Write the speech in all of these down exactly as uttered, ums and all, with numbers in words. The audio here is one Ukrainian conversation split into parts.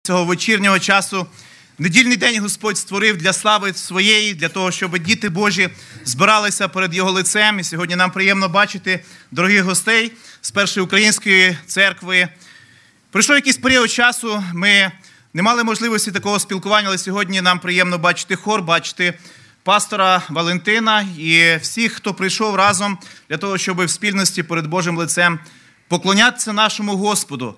Цього вечірнього часу недільний день Господь створив для слави своєї, для того, щоб діти Божі збиралися перед Його лицем. І сьогодні нам приємно бачити дорогих гостей з Першої Української церкви. Пройшов якийсь період часу, ми не мали можливості такого спілкування, але сьогодні нам приємно бачити хор, бачити пастора Валентина і всіх, хто прийшов разом для того, щоб в спільності перед Божим лицем поклонятися нашому Господу.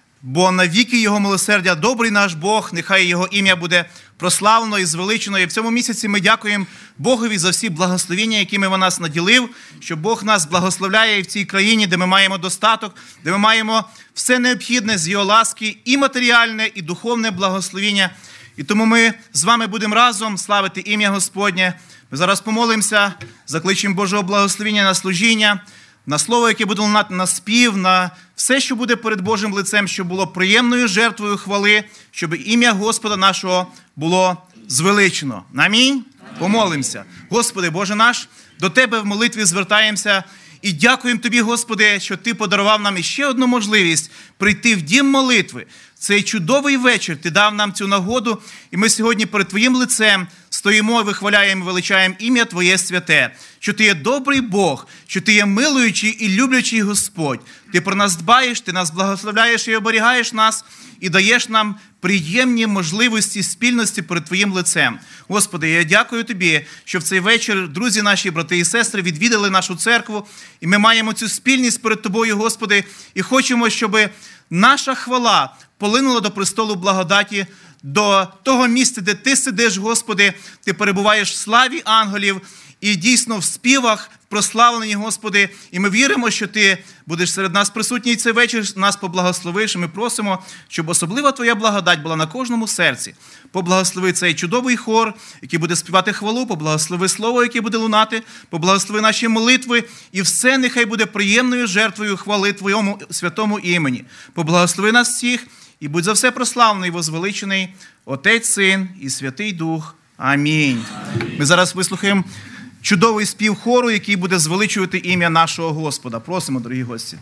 Бо навіки Його милосердя, добрий наш Бог, нехай Його ім'я буде прославлено і звеличено. І в цьому місяці ми дякуємо Богові за всі благословення, якими Він нас наділив, що Бог нас благословляє і в цій країні, де ми маємо достаток, де ми маємо все необхідне з Його ласки, і матеріальне, і духовне благословення. І тому ми з вами будемо разом славити ім'я Господнє. Ми зараз помолимося, закличемо Божого благословення на служіння, на слово, яке буде лунати, на спів, на все, що буде перед Божим лицем, щоб було приємною жертвою хвали, щоб ім'я Господа нашого було звеличено. Амінь? Помолимося. Господи, Боже наш, до Тебе в молитві звертаємося і дякуємо Тобі, Господи, що Ти подарував нам іще одну можливість прийти в дім молитви. Цей чудовий вечір Ти дав нам цю нагоду, і ми сьогодні перед Твоїм лицем стоїмо і вихваляємо, величаємо ім'я Твоє святе, що Ти є добрий Бог, що Ти є милуючий і люблячий Господь. Ти про нас дбаєш, Ти нас благословляєш і оберігаєш нас, і даєш нам приємні можливості спільності перед Твоїм лицем. Господи, я дякую Тобі, що в цей вечір друзі наші, брати і сестри, відвідали нашу церкву, і ми маємо цю спільність перед Тобою, Господи, і хочемо, щоб наша хвала полинула до престолу благодаті, до того місця, де Ти сидиш, Господи, Ти перебуваєш в славі ангелів і дійсно в співах, в прославленні, Господи. І ми віримо, що Ти будеш серед нас присутній цей вечір, нас поблагословиш. І ми просимо, щоб особлива Твоя благодать була на кожному серці. Поблагослови цей чудовий хор, який буде співати хвалу, поблагослови слово, яке буде лунати, поблагослови наші молитви, і все нехай буде приємною жертвою хвали Твоєму святому імені. Поблагослови нас всіх, і будь за все прославлений і возвеличений Отець, Син і Святий Дух. Амінь. Амінь. Ми зараз вислухаємо чудовий спів хору, який буде звеличувати ім'я нашого Господа. Просимо, дорогі гості.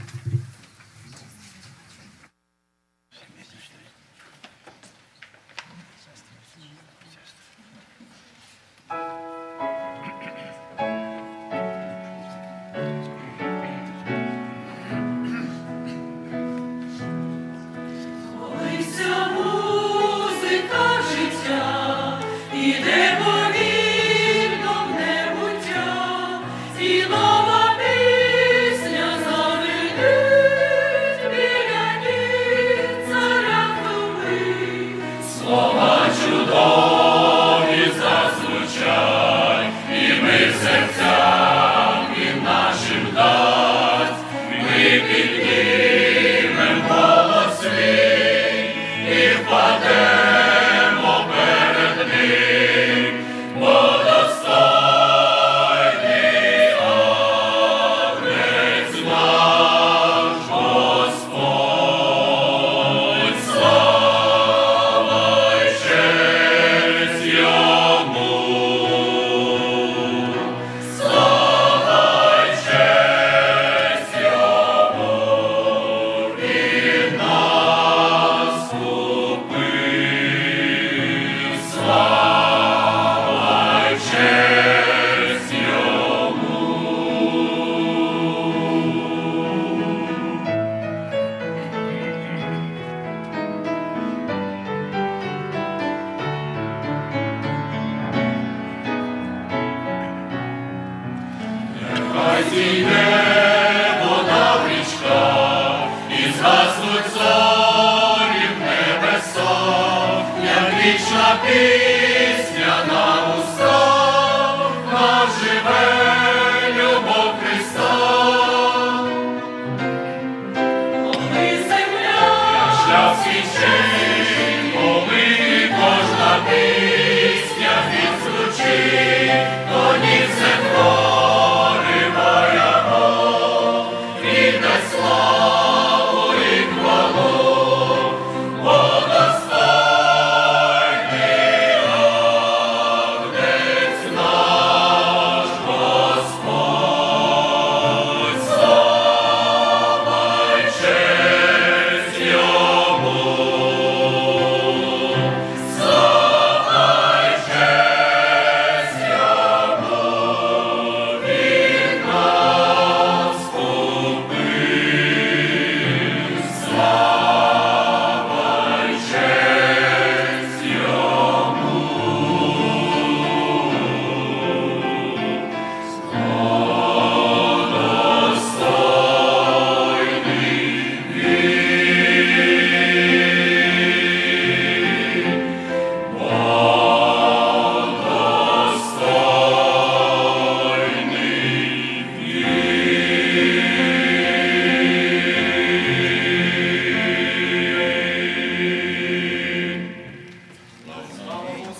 Bogoslovni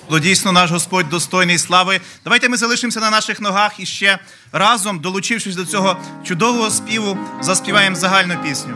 Дійсно, наш Господь достойний слави. Давайте ми залишимося на наших ногах і ще разом, долучившись до цього чудового співу, заспіваємо загальну пісню.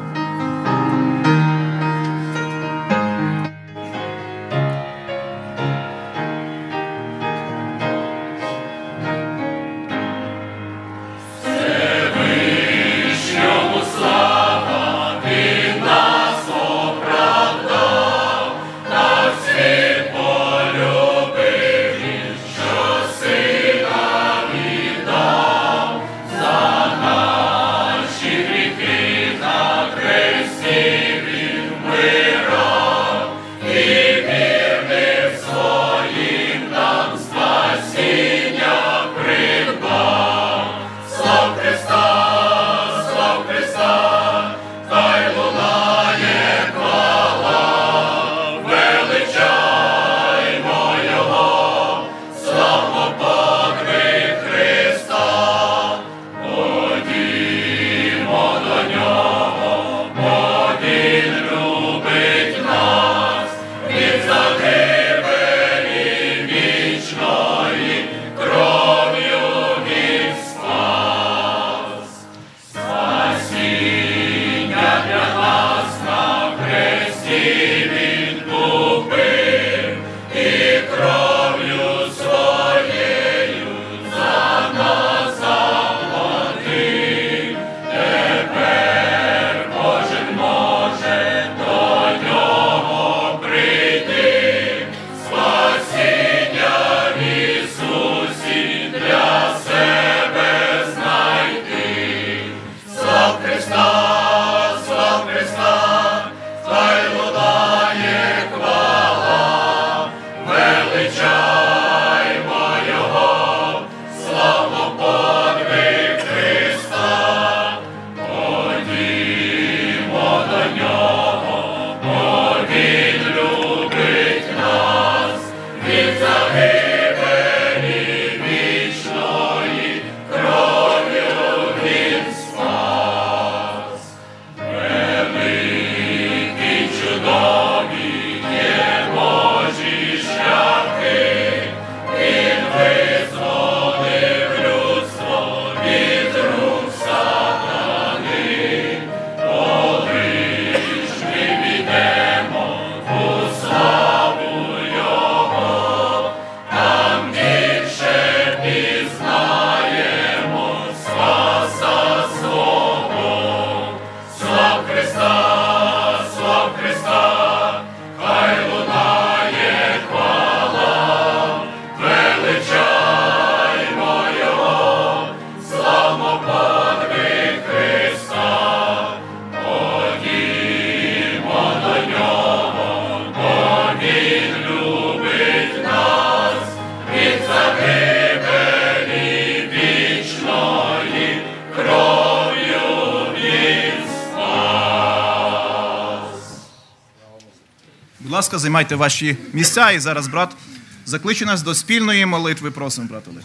Будь ласка, займайте ваші місця, і зараз брат закличе нас до спільної молитви. Просимо, брат Олег.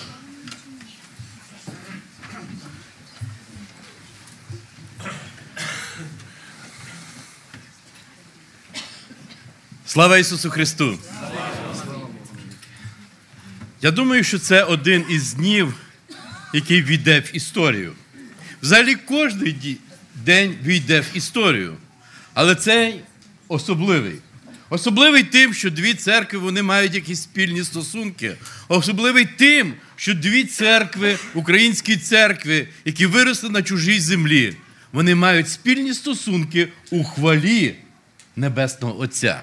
Слава Ісусу Христу! Я думаю, що це один із днів, який війде в історію. Взагалі, кожен день війде в історію. Але цей особливий. Особливий тим, що дві церкви, вони мають якісь спільні стосунки. Особливий тим, що дві церкви, українські церкви, які виросли на чужій землі, вони мають спільні стосунки у хвалі Небесного Отця.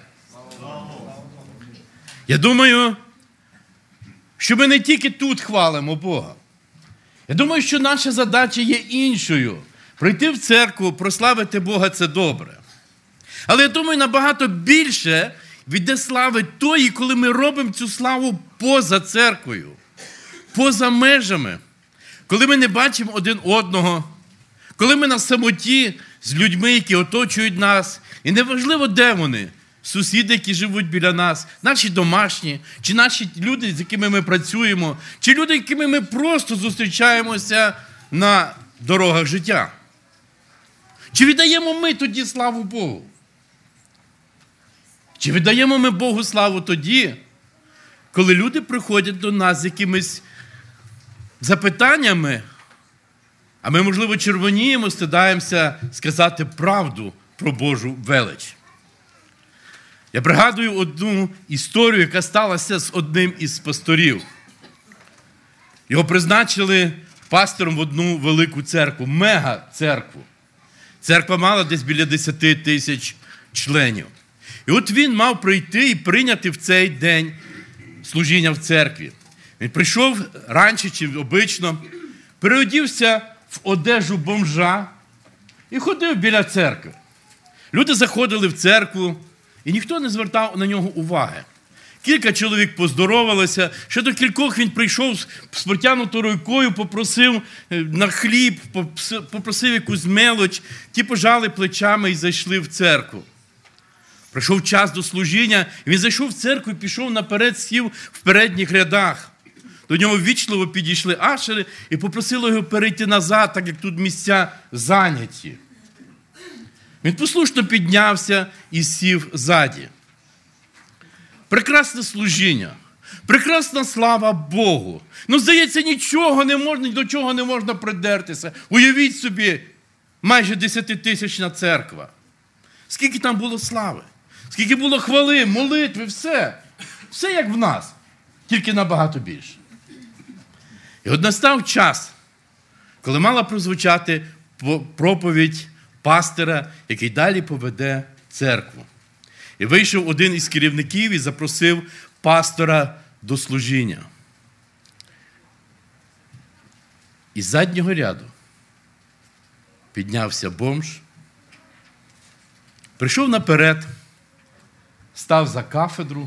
Я думаю, що ми не тільки тут хвалимо Бога. Я думаю, що наша задача є іншою. Прийти в церкву, прославити Бога – це добре. Але я думаю, набагато більше відде слави тої, коли ми робимо цю славу поза церквою, поза межами. Коли ми не бачимо один одного, коли ми на самоті з людьми, які оточують нас, і неважливо, де вони, сусіди, які живуть біля нас, наші домашні, чи наші люди, з якими ми працюємо, чи люди, з якими ми просто зустрічаємося на дорогах життя. Чи віддаємо ми тоді славу Богу? Чи віддаємо ми Богу славу тоді, коли люди приходять до нас з якимись запитаннями, а ми, можливо, червоніємо, стидаємося сказати правду про Божу велич. Я пригадую одну історію, яка сталася з одним із пасторів. Його призначили пастором в одну велику церкву, мега-церкву. Церква мала десь біля десяти тисяч членів. І от він мав прийти і прийняти в цей день служіння в церкві. Він прийшов раніше, чи обично, переодівся в одежу бомжа і ходив біля церкви. Люди заходили в церкву, і ніхто не звертав на нього уваги. Кілька чоловік поздоровалися, ще до кількох він прийшов з протягнутою рукою, попросив на хліб, попросив якусь мелоч, ті пожали плечами і зайшли в церкву. Прийшов час до служіння, він зайшов в церкву і пішов наперед, сів в передніх рядах. До нього ввічливо підійшли ашери і попросили його перейти назад, так як тут місця зайняті. Він послушно піднявся і сів ззаді. Прекрасне служіння, прекрасна слава Богу. Ну, здається, нічого не можна, до чого не можна придертися. Уявіть собі, майже десятитисячна церква. Скільки там було слави, скільки було хвали, молитви, все. Все як в нас, тільки набагато більше. І от настав час, коли мала прозвучати проповідь пастора, який далі поведе церкву. І вийшов один із керівників і запросив пастора до служіння. Із заднього ряду піднявся бомж, прийшов наперед, став за кафедру.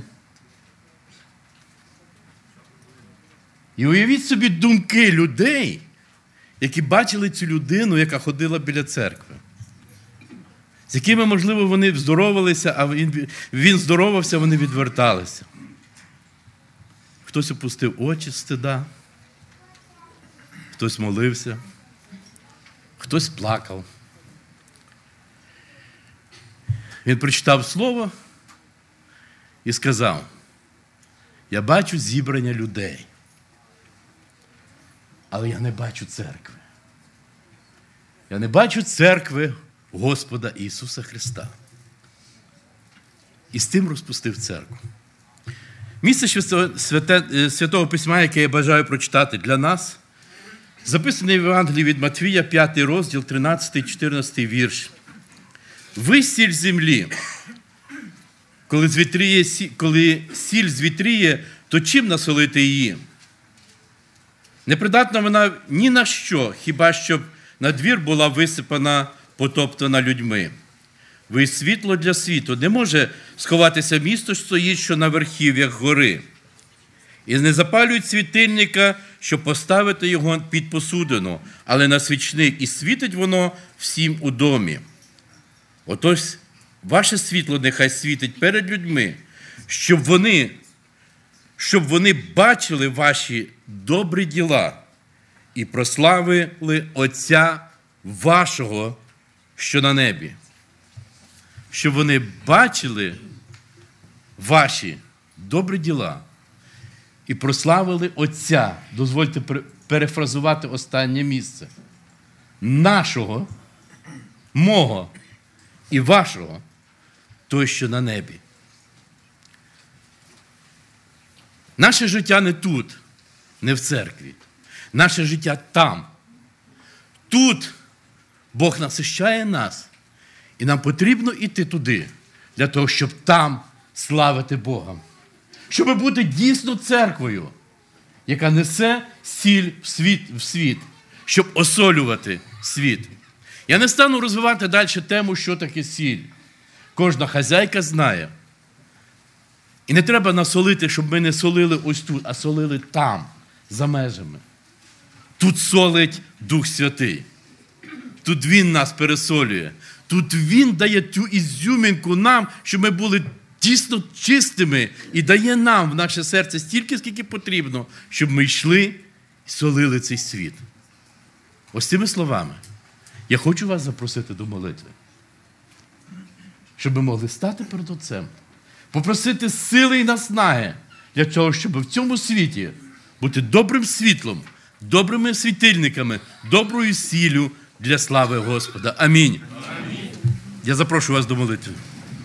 І уявіть собі думки людей, які бачили цю людину, яка ходила біля церкви. З якими, можливо, вони здоровалися, а він, він здоровався, вони відверталися. Хтось опустив очі з стида, хтось молився, хтось плакав. Він прочитав слово і сказав: я бачу зібрання людей, але я не бачу церкви. Я не бачу церкви Господа Ісуса Христа. І з тим розпустив церкву. Місце Святого Письма, яке я бажаю прочитати для нас, записане в Євангелії від Матвія, п'ятий розділ, тринадцятий-чотирнадцятий вірш. Ви сіль землі. Коли, звітріє, коли сіль звітріє, то чим насолити її? Непридатна вона ні на що, хіба щоб на двір була висипана, потоптана людьми. Ви світло для світу. Не може сховатися місто, що стоїть, що на верхів'ях гори. І не запалюють світильника, щоб поставити його під посудину, але на свічник, і світить воно всім у домі. Отож, ваше світло нехай світить перед людьми, щоб вони, щоб вони бачили ваші добрі діла і прославили Отця вашого, що на небі. Щоб вони бачили ваші добрі діла і прославили Отця. Дозвольте перефразувати останнє місце. Нашого, мого і вашого, той, що на небі. Наше життя не тут, не в церкві. Наше життя там. Тут Бог насищає нас. І нам потрібно йти туди, для того, щоб там славити Бога. Щоб бути дійсно церквою, яка несе сіль в світ, в світ, щоб осолювати світ. Я не стану розвивати далі тему, що таке сіль. Кожна хазяйка знає. І не треба насолити, щоб ми не солили ось тут, а солили там, за межами. Тут солить Дух Святий. Тут Він нас пересолює. Тут Він дає ту ізюмінку нам, щоб ми були дійсно чистими, і дає нам в наше серце стільки, скільки потрібно, щоб ми йшли і солили цей світ. Ось цими словами я хочу вас запросити до молитви. Щоб ми могли стати перед Отцем, попросити сили і наснаги, для того, щоб в цьому світі бути добрим світлом, добрими світильниками, доброю сіллю для слави Господа. Амінь. Амінь. Я запрошую вас до молитви.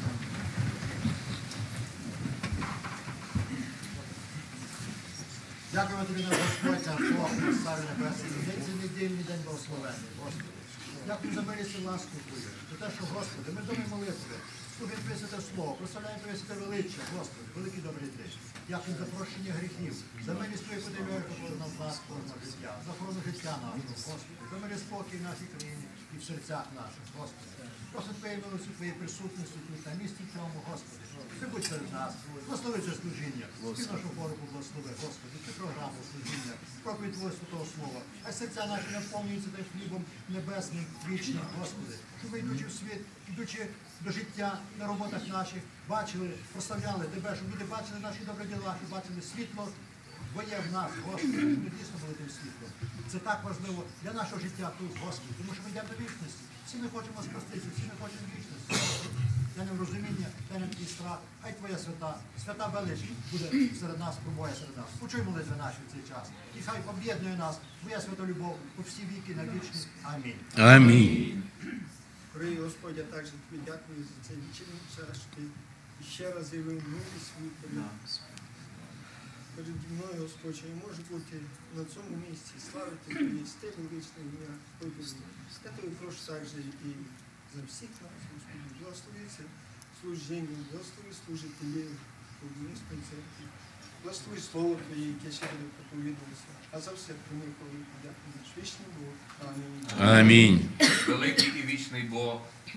Дякуємо тобі, наш Господь, за Бог, Цар Небесний. День це недільний день благословений, Господи. Дякую за милість і ласку Твою, за те, що, Господи, ми домі молитви, слухаємо Твоє святе слово, прославляємо Твоє святе величчя, Господи, великий добрий ти. Дякую за прощення гріхів, за милість Твою подивляю, яку нам нас кожного життя, за охорону життя нашого, Господи, за милість спокій в нашій країні і в серцях наших, Господи. Просимо Твоєї милості, Твоєї присутності тут на місці цьому, Господи. Ти будь серед нас, благослови це служіння, і нашу поруху благослови, Господи, цю програму служіння, проповідь Твого Святого Слова. А серця наші наповнюються тим хлібом небесним, вічним, Господи. Щоб ми, йдучи в світ, йдучи до життя на роботах наших, бачили, прославляли Тебе, щоб люди бачили наші добрі діла, щоб бачили світло Твоє в нас, Господи, щоб ми дійсно були тим світлом. Це так важливо для нашого життя тут, Господи, тому що ми йдемо до вічності. Всі ми хочемо спастися, всі ми хочемо вічності. Дай нам розуміння, дай нам твій страх, хай Твоя свята, свята велич буде серед нас, пробує серед нас. Почуй молитви наші в цей час. І хай об'єднує нас Твоя свята любов по всі віки на вічні. Амінь. Амінь. Дорогий Господь, я також тобі дякую за цей вечірній час, що ти ще раз з'явив новий світ. Переді мною, Господь, я можу бути на цьому місці, славити Твої стилі вічне ім'я. Я тобі прошу також і за всіх нас, Господи, благослови це служіння, благослови служителів, Богомістної церкви, благослови Слово Твоє, яке ще буде проповідуватися. А за все прийми хвалу, дякую, вічний Бог. Амінь. Амінь. Великий і вічний Бог,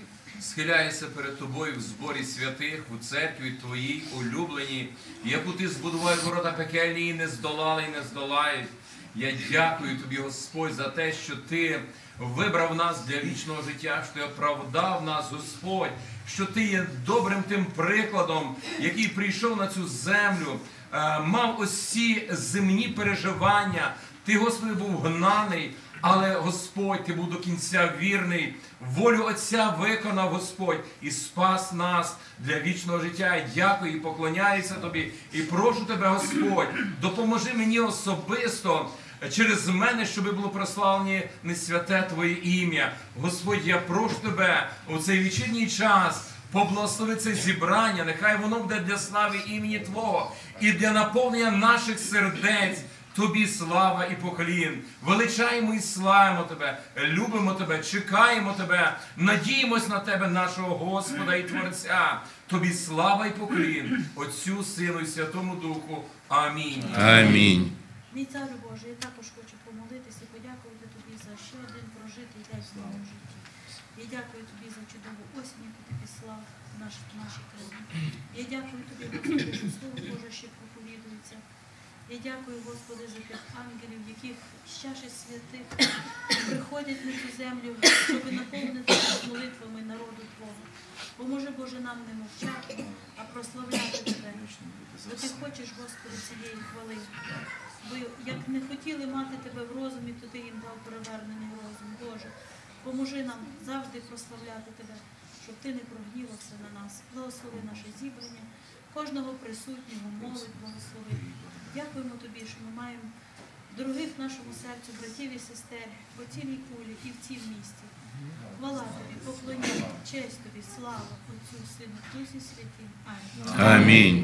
схиляюся перед Тобою в зборі святих, у церкві Твоїй улюбленій, яку Ти збудував ворота пекельні і не здолали, і не здолають. Я дякую Тобі, Господь, за те, що Ти вибрав нас для вічного життя, що Ти оправдав нас, Господь, що Ти є добрим тим прикладом, який прийшов на цю землю, мав усі земні переживання. Ти, Господи, був гнаний, але, Господь, Ти був до кінця вірний, волю Отця виконав, Господь, і спас нас для вічного життя. Я дякую і поклоняюся Тобі, і прошу Тебе, Господь, допоможи мені особисто, через мене, щоб було прославлені не святе Твоє ім'я. Господь, я прошу Тебе у цей вечірній час поблагослови це зібрання, нехай воно буде для слави імені Твого і для наповнення наших сердець. Тобі слава і поклін. Величаємо і славимо Тебе, любимо Тебе, чекаємо Тебе, надіємось на Тебе, нашого Господа і Творця. Тобі слава і поклін, Отцю, Сину і Святому Духу. Амінь. Амінь. Мій Царю Боже, я також хочу помолитися і подякувати Тобі за ще один прожитий день в моєму житті. Я дякую Тобі за чудову осінь, яку Ти післав в наш- в нашій країні. Я дякую Тобі, Господи, що Слово Боже ще проповідується. Я дякую, Господи, за тих ангелів, яких з чаші святих приходять на цю землю, щоб наповнити нас молитвами народу Твого. Поможи, Боже, нам не мовчати, а прославляти Тебе. Бо Ти хочеш, Господи, цієї хвали. Бо як не хотіли мати Тебе в розумі, то Ти їм дав перевернений розум. Боже, поможи нам завжди прославляти Тебе, щоб Ти не прогнівався на нас. Благослови наше зібрання, кожного присутнього, молодь благослови. Дякуємо Тобі, що ми маємо дорогих нашому серцю братів і сестер по цілій кулі і в цім місті. Хвала Тобі, поклоніння, честь Тобі, слава Отцю, Сину, Дусі Святім. Амінь. Амінь.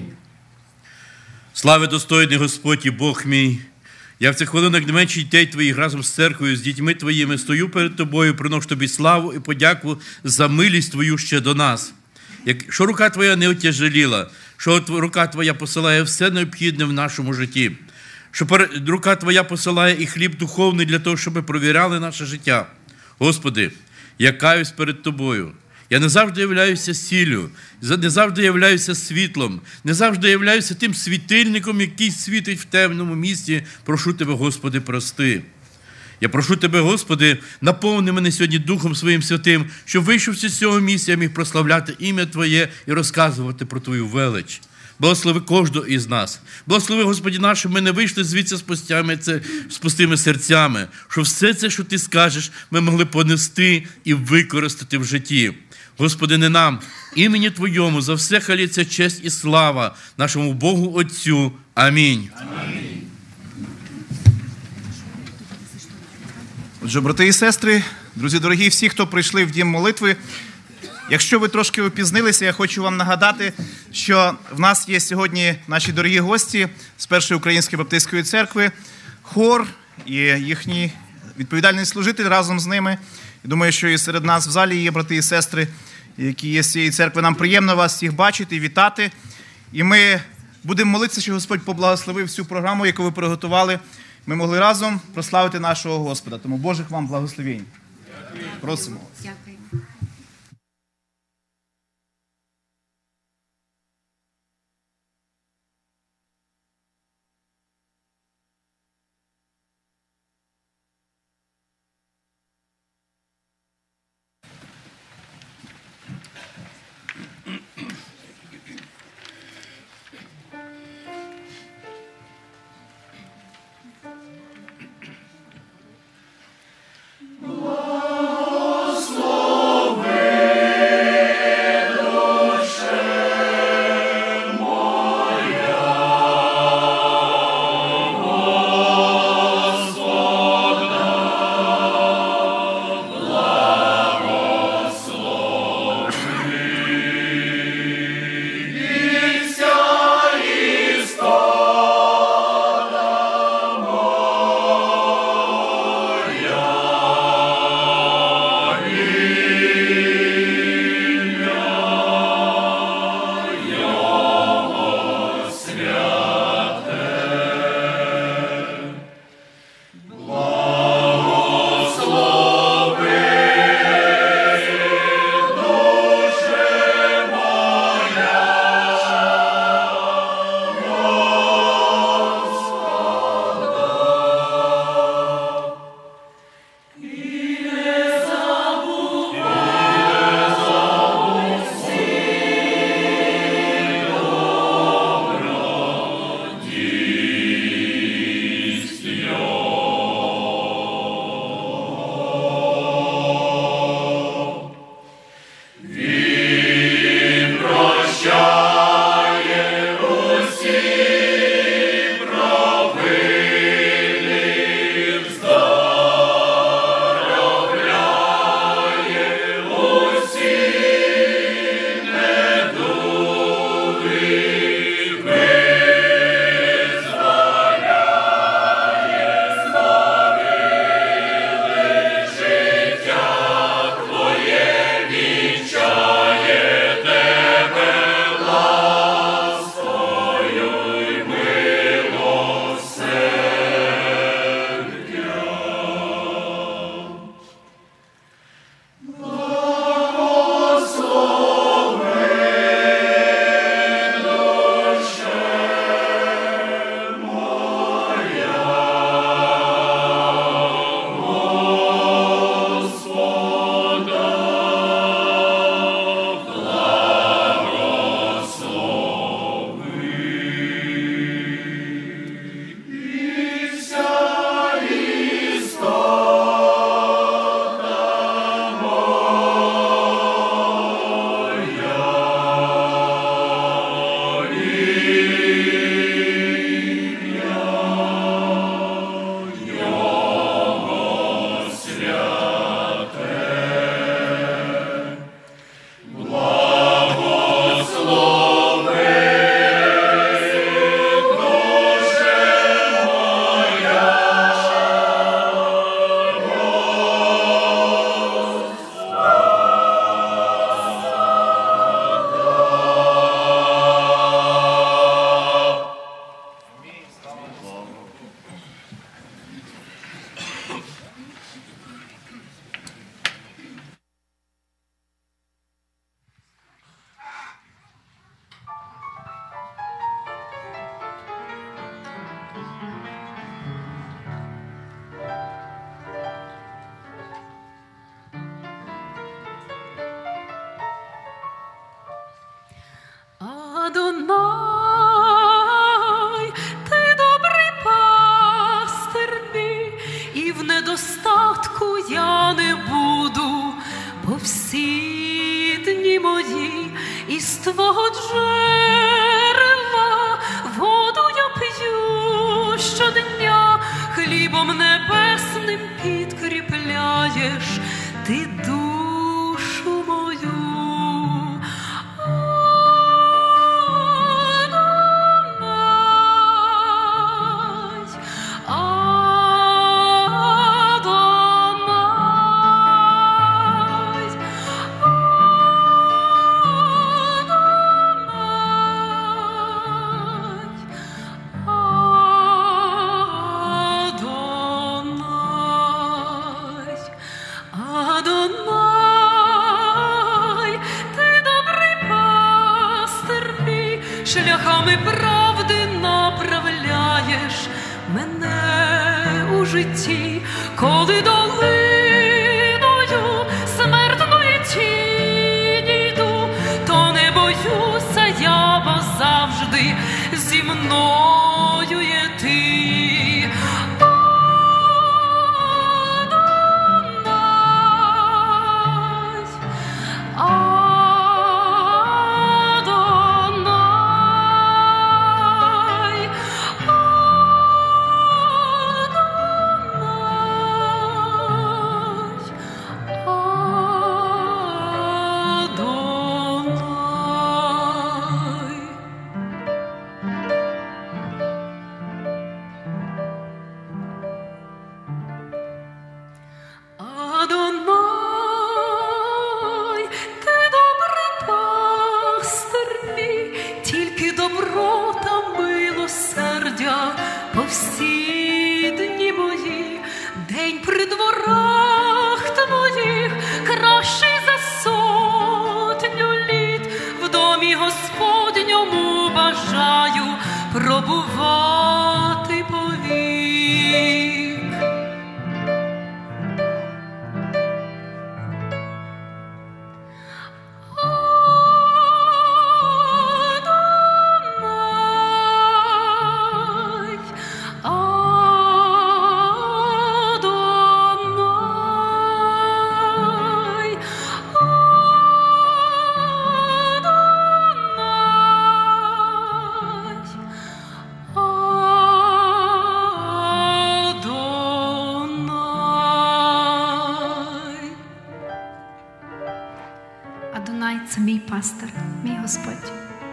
Слави достойний Господь і Бог мій. Я в цих хвилинах не менше дітей Твоїх разом з церквою, з дітьми Твоїми стою перед Тобою, приношу Тобі славу і подяку за милість Твою ще до нас. Що рука Твоя не отяжеліла, що рука Твоя посилає все необхідне в нашому житті, що рука Твоя посилає і хліб духовний для того, щоб ми провіряли наше життя. Господи, я каюсь перед Тобою. Я не завжди являюся сіллю, не завжди являюся світлом, не завжди являюся тим світильником, який світить в темному місці. Прошу Тебе, Господи, прости. Я прошу Тебе, Господи, наповни мене сьогодні Духом Своїм Святим, щоб, вийшовши з цього місця, я міг прославляти ім'я Твоє і розказувати про Твою велич. Благослови кожного із нас. Благослови, Господи наш, щоб ми не вийшли звідси з пустями, з пустими серцями, щоб все це, що Ти скажеш, ми могли понести і використати в житті. Господи, не нам, імені Твоєму, за все хвалиться честь і слава нашому Богу Отцю. Амінь. Амінь. Отже, брати і сестри, друзі дорогі, всі, хто прийшли в дім молитви, якщо ви трошки опізнилися, я хочу вам нагадати, що в нас є сьогодні наші дорогі гості з Першої Української Баптистської церкви, хор і їхній відповідальний служитель разом з ними. Я думаю, що і серед нас в залі є брати і сестри, які є з цієї церкви. Нам приємно вас всіх бачити, вітати. І ми будемо молитися, щоб Господь поблагословив всю програму, яку ви приготували. Ми могли разом прославити нашого Господа. Тому Божих вам благословень. Просимо вас. Дякую. Адонай, ти добрий пастир мій, і в недостатку я не буду, бо всі ти от джерела, воду я п'ю щодня, хлібом небесним підкріпляєш ти душу мою. Шляхами правди направляєш мене у житті, коли долиною смертної тіні йду, то не боюся я, бо завжди зі мною є ти. Всі дні мої, день при дворах твоїх, кращий за сотню літ, в домі Господньому бажаю пробувати повік. Адонай – це мій пастир, мій Господь.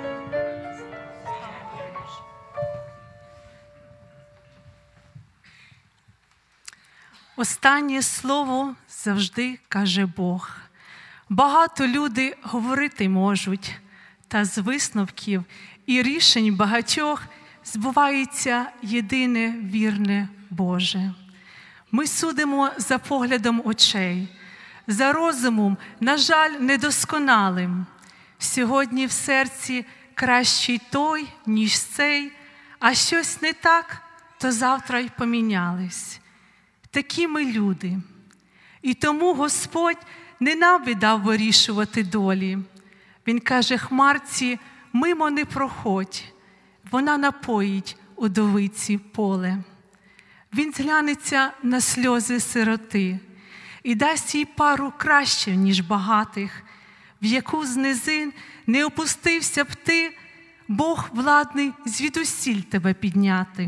Останнє слово завжди каже Бог. Багато люди говорити можуть, та з висновків і рішень багатьох збувається єдине вірне Боже. Ми судимо за поглядом очей, за розумом, на жаль, недосконалим. Сьогодні в серці кращий той, ніж цей, а щось не так, то завтра й помінялись. Такі ми люди. І тому Господь не нам віддав вирішувати долі. Він каже хмарці, мимо не проходь, вона напоїть удовиці поле. Він зглянеться на сльози сироти і дасть їй пару краще, ніж багатих, в яку з низин не опустився б ти, Бог владний звідусіль тебе підняти.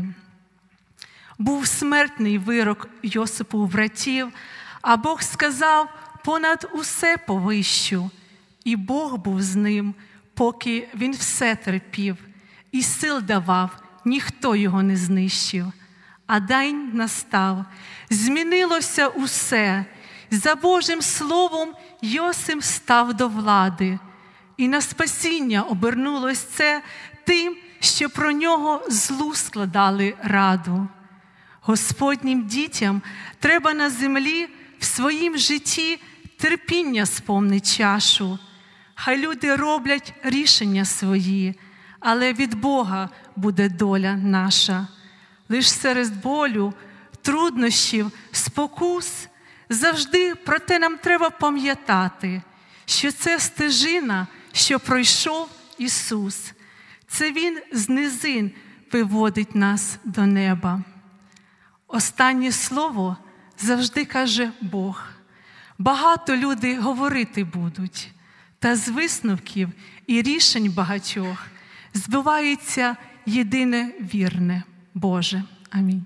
Був смертний вирок Йосипу в братів, а Бог сказав, понад усе повищу. І Бог був з ним, поки він все терпів, і сил давав, ніхто його не знищив. А день настав, змінилося усе, за Божим словом Йосип став до влади. І на спасіння обернулось це тим, що про нього злу складали раду. Господнім дітям треба на землі в своїм житті терпіння сповнить чашу. Хай люди роблять рішення свої, але від Бога буде доля наша. Лиш серед болю, труднощів, спокус завжди про те нам треба пам'ятати, що це стежина, що пройшов Ісус. Це Він з низин виводить нас до неба. Останнє слово завжди каже Бог. Багато люди говорити будуть, та з висновків і рішень багатьох збивається єдине вірне Боже. Амінь.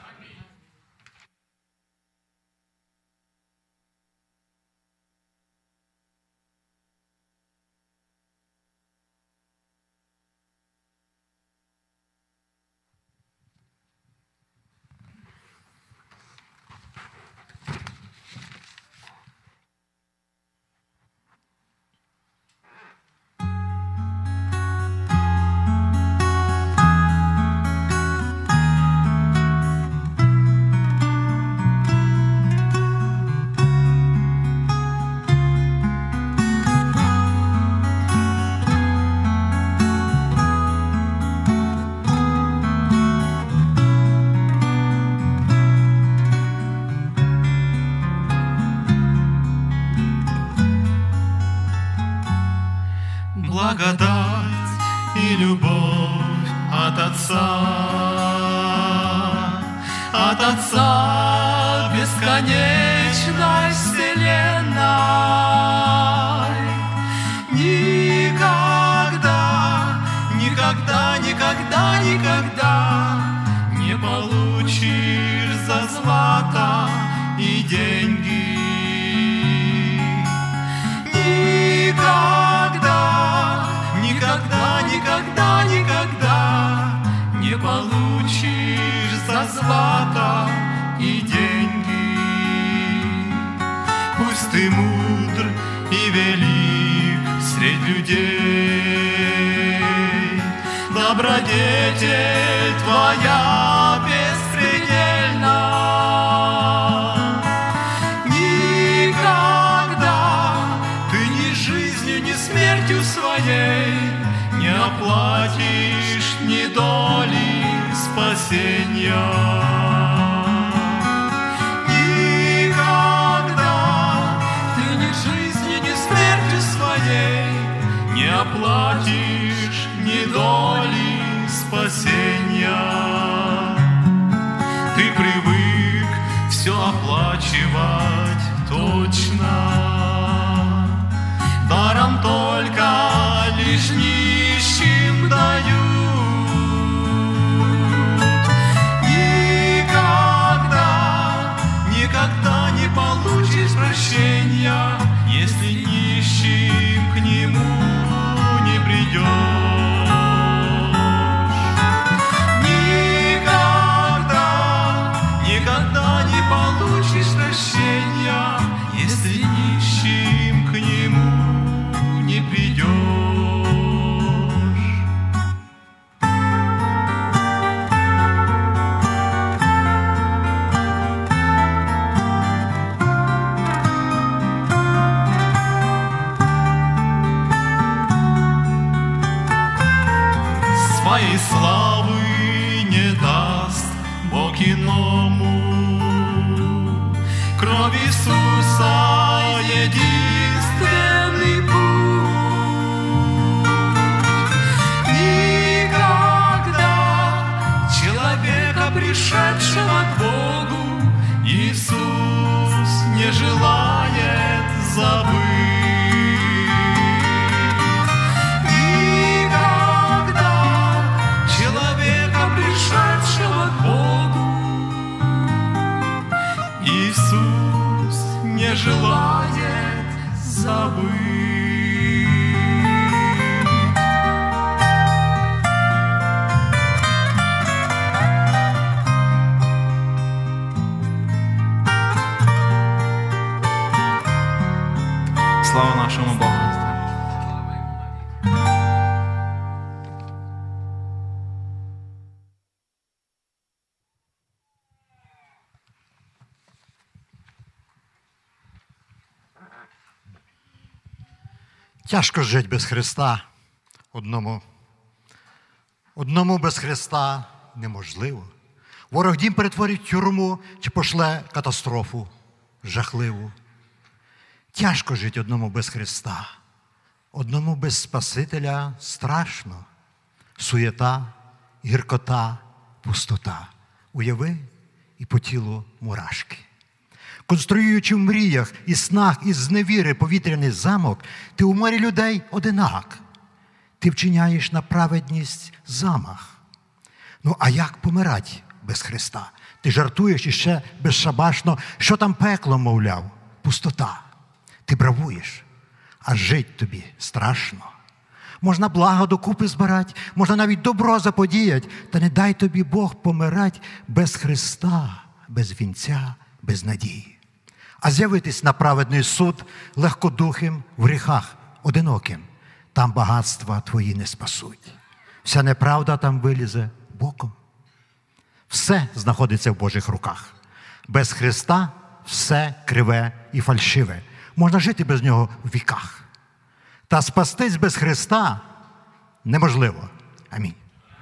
Благодать и любовь от Отца, от Отца бесконечной вселенной. Никогда, никогда, никогда, никогда не получишь за злато и деньги. Никогда, никогда, никогда, никогда не получишь за злато и деньги. Пусть ты мудр и велик средь людей, добродетель твоя беспредельна. Смертью своей не оплатишь ни доли спасения. Никогда ты ни жизнью, ни смертью своей не оплатишь ни доли спасения. Ты привык все оплачивать точно, даром только лишь нищим дают. Никогда, никогда не получишь прощения, если нищим к нему не придешь. Никогда, никогда не получишь прощения, если нищим к нему не придешь. Своей славы не даст Бог иному. Кровь Иисуса единственный путь. Никогда человека, пришедшего к Богу, Иисус не желает забыть. Никогда человека, пришедшего к Богу, Иисус не желает забыть. Слава нашому Богу! Тяжко жити без Христа одному. Одному без Христа неможливо. Ворог дім перетворить в тюрму чи пошле катастрофу жахливу. Тяжко жити одному без Христа. Одному без Спасителя страшно. Суєта, гіркота, пустота. Уяви, і по тілу мурашки. Конструюючи в мріях і снах із зневіри повітряний замок, ти у морі людей одинак. Ти вчиняєш на праведність замах. Ну, а як помирать без Христа? Ти жартуєш іще безшабашно, що там пекло, мовляв, пустота. Ти бравуєш, а жить тобі страшно. Можна благо докупи збирать, можна навіть добро заподіять, та не дай тобі Бог помирать без Христа, без вінця, без надії. А з'явитись на праведний суд легкодухим в гріхах, одиноким. Там багатства твої не спасуть. Вся неправда там вилізе боком. Все знаходиться в Божих руках. Без Христа все криве і фальшиве. Можна жити без Нього в віках. Та спастись без Христа неможливо. Амінь.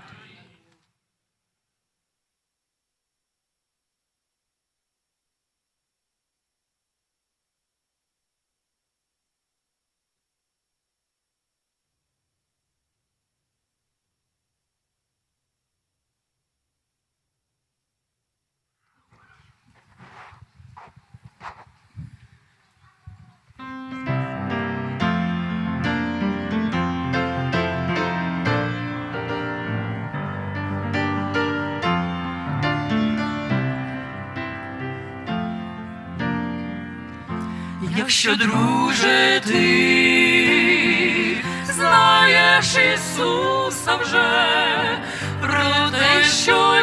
Якщо, друже, ти знаєш Ісуса вже, про те, що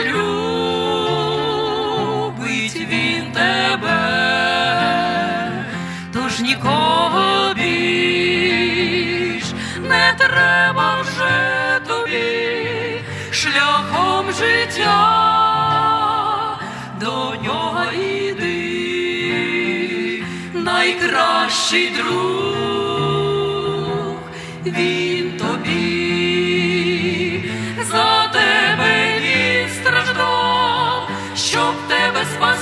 любить Він тебе, тож нікого більш не треба вже тобі шляхом життя до Нього іди. Найкращий друг Він тобі, за тебе Він страждав, щоб тебе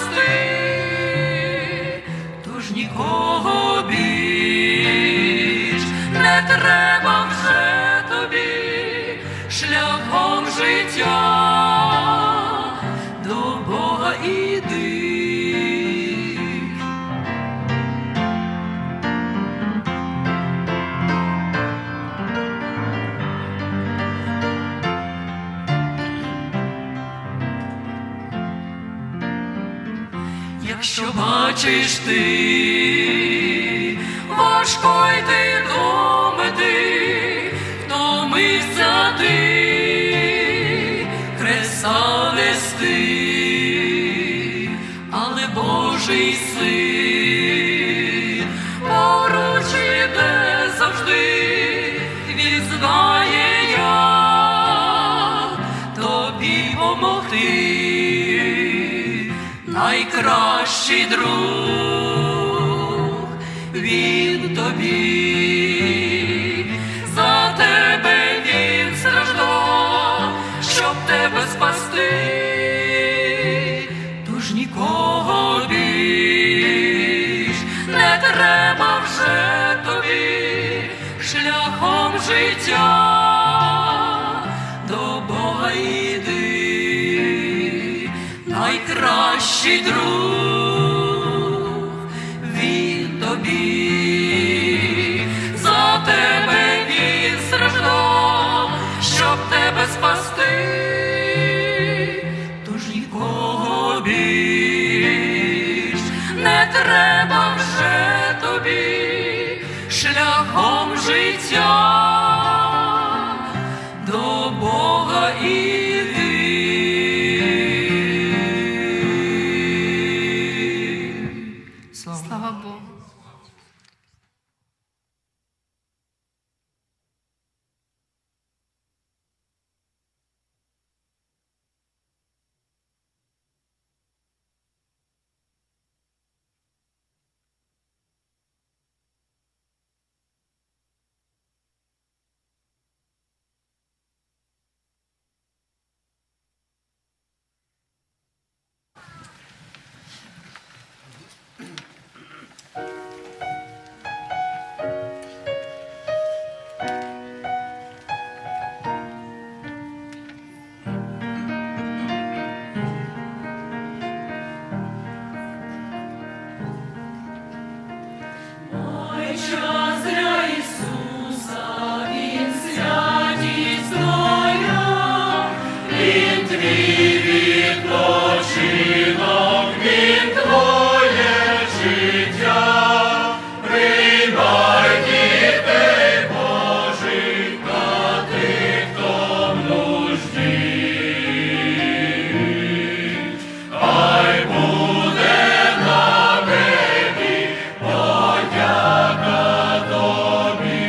спасти, тож нікого більш не треба вже тобі шляхом життя до Бога іди. Якщо бачиш ти, важко йти до мети, втомився ти, хреста нести, але Божий син поруч іде завжди, Він знає, як тобі помогти. Найкращий друг Він тобі, за тебе Він страждав, щоб тебе спасти, тож нікого більш не треба вже тобі шляхом життя до Бога іди. Найкращий друг Він тобі, за тебе Він страждав, щоб тебе спасти, тож нікого більш не треба вже тобі шляхом життя до Бога іди. Він твій відпочинок, Він твоє життя. Приймай дітей Божих та тих, хто в нужді. Хай буде на небі подяка тобі.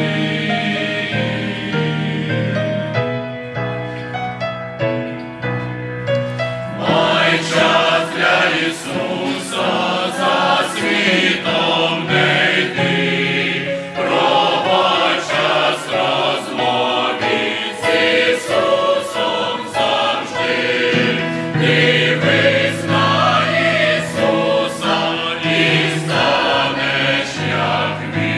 Май час для Ісуса, за світом не йти, провадь час розмові з Ісусом завжди. Дивись на Ісуса і станеш як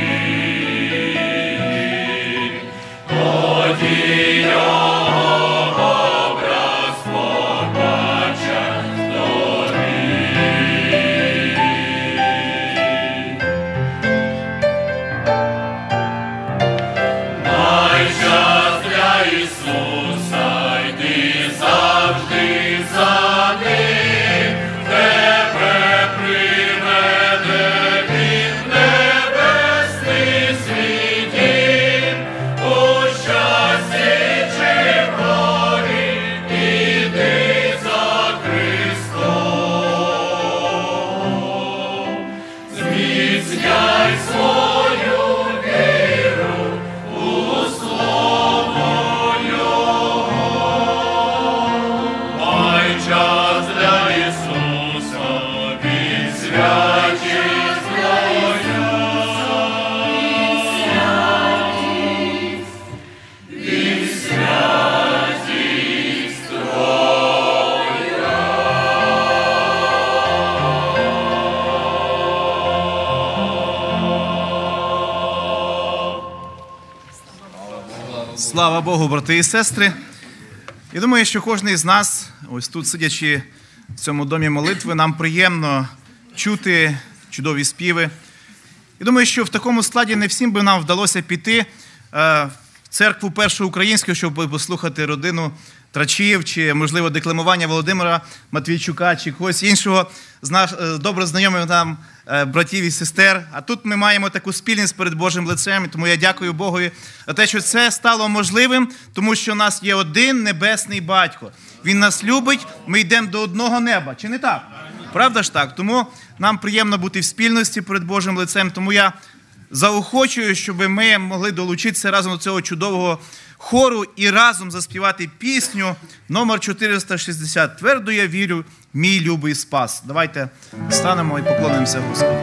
Він. Тоді Його образ побачать тобі. Май час для Ісуса, йди завжди за ним. Тебе приведе Він в небесний свій дім. У щасті чи в горі іди за Христом. Зміцняй свою віру у Слово Його. Май час для Ісуса, Він святість твоя. Він святість Слава Богу, брати і сестри. Я думаю, що кожен із нас, ось тут сидячи в цьому домі молитви, нам приємно чути чудові співи. Я думаю, що в такому складі не всім би нам вдалося піти е, в церкву Першу Українську, щоб послухати родину Трачів, чи, можливо, декламування Володимира Матвійчука, чи когось іншого з наш, е, добре знайомих нам е, братів і сестер. А тут ми маємо таку спільність перед Божим лицем, і тому я дякую Богові за те, що це стало можливим, тому що у нас є один небесний Батько. Він нас любить, ми йдемо до одного неба. Чи не так? Правда ж так? Тому нам приємно бути в спільності перед Божим лицем, тому я заохочую, щоб ми могли долучитися разом до цього чудового хору і разом заспівати пісню номер чотириста шістдесят. «Твердо я вірю, мій любий спас». Давайте станемо і поклонимося Господу.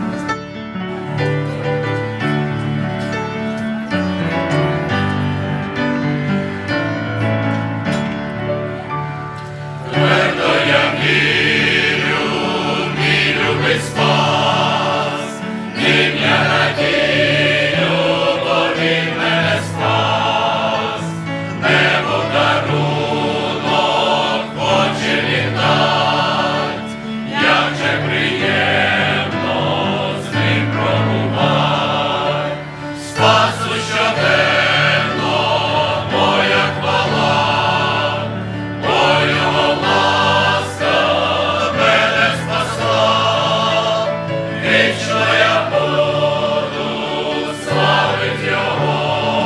Твердо я вірю, мій любий спас, ним я радію, бо він мене спас. Небо дарунок хоче він дать, як же приємно з ним пробувать. Спасу щоденно моя хвала, бо його ласка мене спасла. Вічно я буду славить його,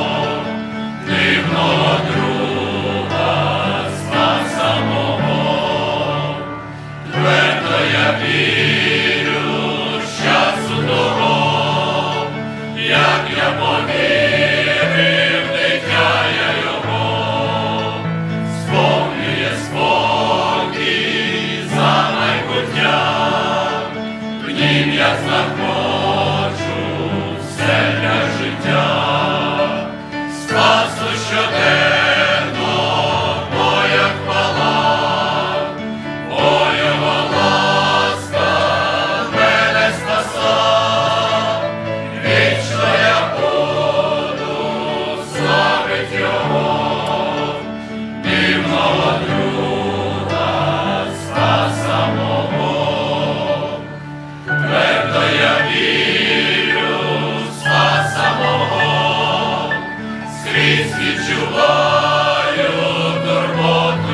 дивного друга, спаса мого. Твердо я вірю з часу того, як я повірив, дитя я його. Сповнює спокій за майбуття, в нім я знаходжу все для життя. Спасу щоденно моя хвала, бо його ласка мене спасла. Вічно я буду славить його, дивного друга, спаса мого. Твердо я вірю, спаса мого, скрізь відчуваю турботу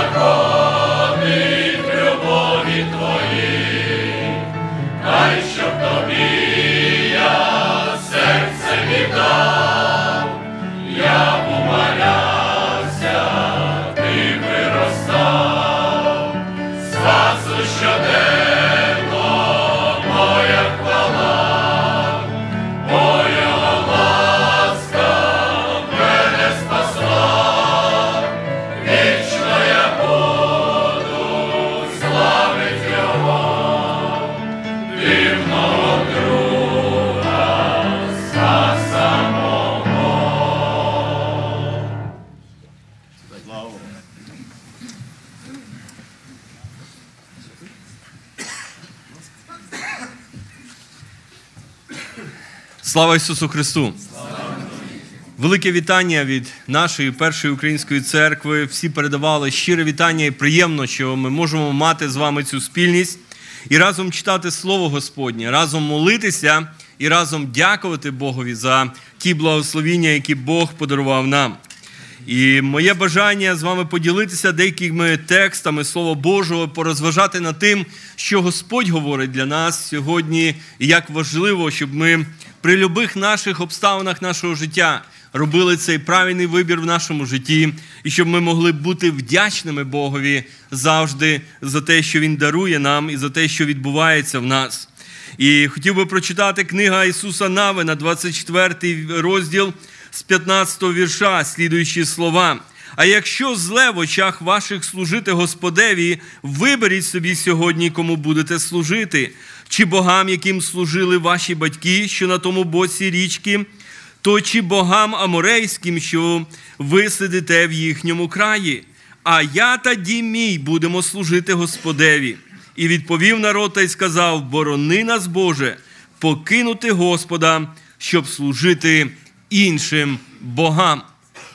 закони в любові Твоїй, дай, щоб Тобі я серце віддав, я умолявся, Ти виростав, спасу щоденно моя хвала, бо Його ласка мене спасла, вічно я буду славить Його, дивного друга, спаса мого. Слава Ісусу Христу! Велике вітання від нашої першої української церкви. Всі передавали щире вітання і приємно, що ми можемо мати з вами цю спільність і разом читати Слово Господнє, разом молитися і разом дякувати Богові за ті благословіння, які Бог подарував нам. І моє бажання з вами поділитися деякими текстами Слова Божого, порозважати над тим, що Господь говорить для нас сьогодні, і як важливо, щоб ми при любих наших обставинах нашого життя робили цей правильний вибір в нашому житті, і щоб ми могли бути вдячними Богові завжди за те, що Він дарує нам, і за те, що відбувається в нас. І хотів би прочитати книга Ісуса Навина, двадцять четвертий розділ, з п'ятнадцятого вірша, слідуючі слова. «А якщо зле в очах ваших служити Господеві, виберіть собі сьогодні, кому будете служити, чи богам, яким служили ваші батьки, що на тому боці річки, то чи богам аморейським, що ви сидите в їхньому краї. А я та дім мій будемо служити Господеві». І відповів народ та й сказав: «Борони нас, Боже, покинути Господа, щоб служити іншим богам».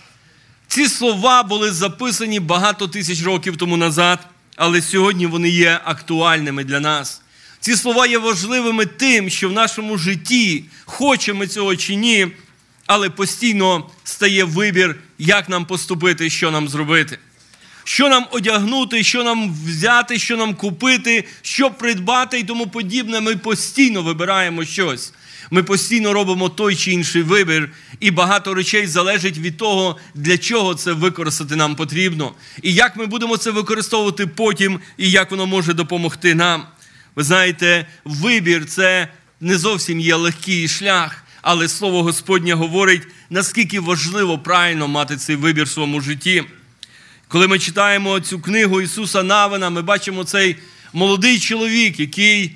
Ці слова були записані багато тисяч років тому назад, але сьогодні вони є актуальними для нас. Ці слова є важливими тим, що в нашому житті, хочемо ми цього чи ні, але постійно стає вибір, як нам поступити, що нам зробити. Що нам одягнути, що нам взяти, що нам купити, що придбати і тому подібне. Ми постійно вибираємо щось. Ми постійно робимо той чи інший вибір, і багато речей залежить від того, для чого це використати нам потрібно. І як ми будемо це використовувати потім, і як воно може допомогти нам. Ви знаєте, вибір – це не зовсім є легкий шлях, але Слово Господнє говорить, наскільки важливо правильно мати цей вибір в своєму житті. Коли ми читаємо цю книгу Ісуса Навина, ми бачимо цей молодий чоловік, який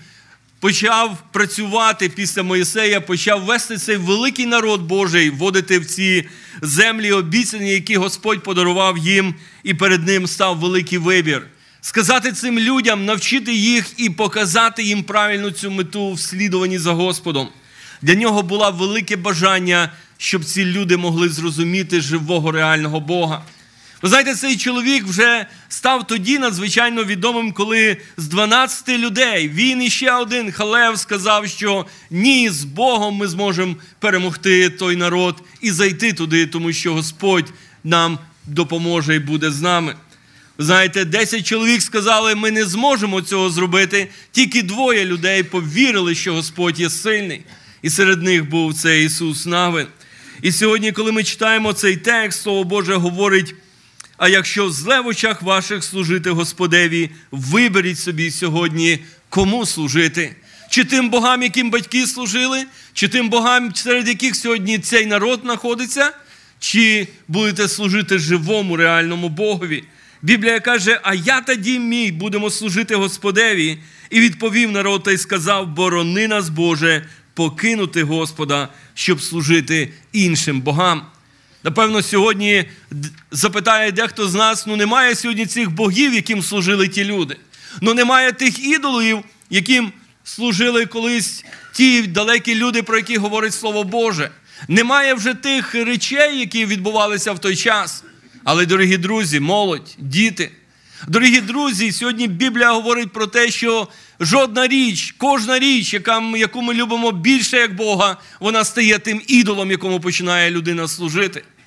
почав працювати після Моїсея, почав вести цей великий народ Божий, вводити в ці землі обіцяні, які Господь подарував їм, і перед ним став великий вибір. Сказати цим людям, навчити їх і показати їм правильну цю мету в слідуванні за Господом. Для нього було велике бажання, щоб ці люди могли зрозуміти живого реального Бога. Ви знаєте, цей чоловік вже став тоді надзвичайно відомим, коли з дванадцяти людей він і ще один, Халев, сказав, що ні, з Богом ми зможемо перемогти той народ і зайти туди, тому що Господь нам допоможе і буде з нами. Ви знаєте, десять чоловік сказали, ми не зможемо цього зробити, тільки двоє людей повірили, що Господь є сильний. І серед них був цей Ісус Навин. І сьогодні, коли ми читаємо цей текст, Слово Боже говорить: «А якщо зле в очах ваших служити Господеві, виберіть собі сьогодні, кому служити. Чи тим богам, яким батьки служили, чи тим богам, серед яких сьогодні цей народ знаходиться, чи будете служити живому, реальному Богові». Біблія каже: «А я та дім мій будемо служити Господеві». І відповів народ та й сказав: «Борони нас, Боже, покинути Господа, щоб служити іншим богам». Напевно, сьогодні запитає дехто з нас, ну немає сьогодні цих богів, яким служили ті люди. Ну немає тих ідолів, яким служили колись ті далекі люди, про які говорить Слово Боже. Немає вже тих речей, які відбувалися в той час. Але, дорогі друзі, молодь, діти, дорогі друзі, сьогодні Біблія говорить про те, що жодна річ, кожна річ, яка, яку ми любимо більше, як Бога, вона стає тим ідолом, якому починає людина служити.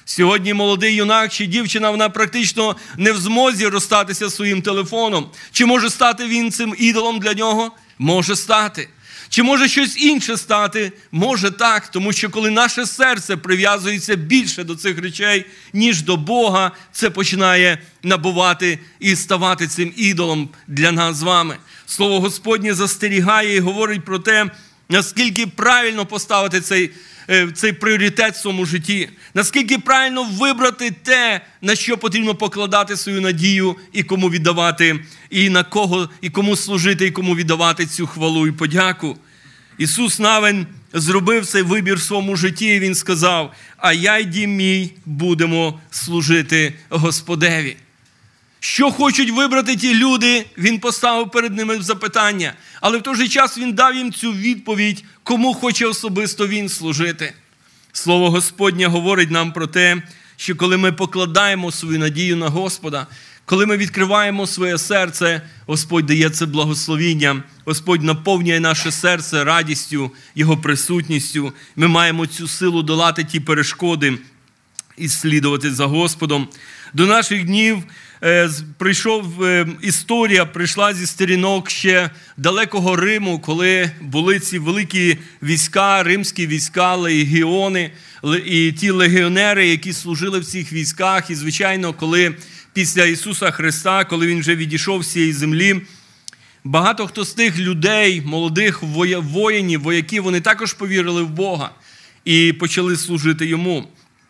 Сьогодні молодий юнак чи дівчина, вона практично не в змозі розстатися зі своїм телефоном. Чи може стати він цим ідолом для нього? Може стати. Чи може щось інше стати? Може так, тому що коли наше серце прив'язується більше до цих речей, ніж до Бога, це починає набувати і ставати цим ідолом для нас з вами. Слово Господнє застерігає і говорить про те, наскільки правильно поставити цей, цей пріоритет в своєму житті, наскільки правильно вибрати те, на що потрібно покладати свою надію і кому віддавати, і на кого, і кому служити, і кому віддавати цю хвалу і подяку. Ісус Навин зробив цей вибір в своєму житті, і Він сказав: а я й дім мій будемо служити Господеві. Що хочуть вибрати ті люди, Він поставив перед ними запитання. Але в той же час Він дав їм цю відповідь, кому хоче особисто Він служити. Слово Господнє говорить нам про те, що коли ми покладаємо свою надію на Господа, коли ми відкриваємо своє серце, Господь дає це благословіння, Господь наповнює наше серце радістю, Його присутністю. Ми маємо цю силу долати ті перешкоди і слідувати за Господом. До наших днів е, прийшов е, історія, прийшла зі сторінок ще далекого Риму, коли були ці великі війська, римські війська, легіони, і ті легіонери, які служили в цих військах. І, звичайно, коли після Ісуса Христа, коли Він вже відійшов з цієї землі, багато хто з тих людей, молодих воїнів, вояків, вони також повірили в Бога і почали служити Йому.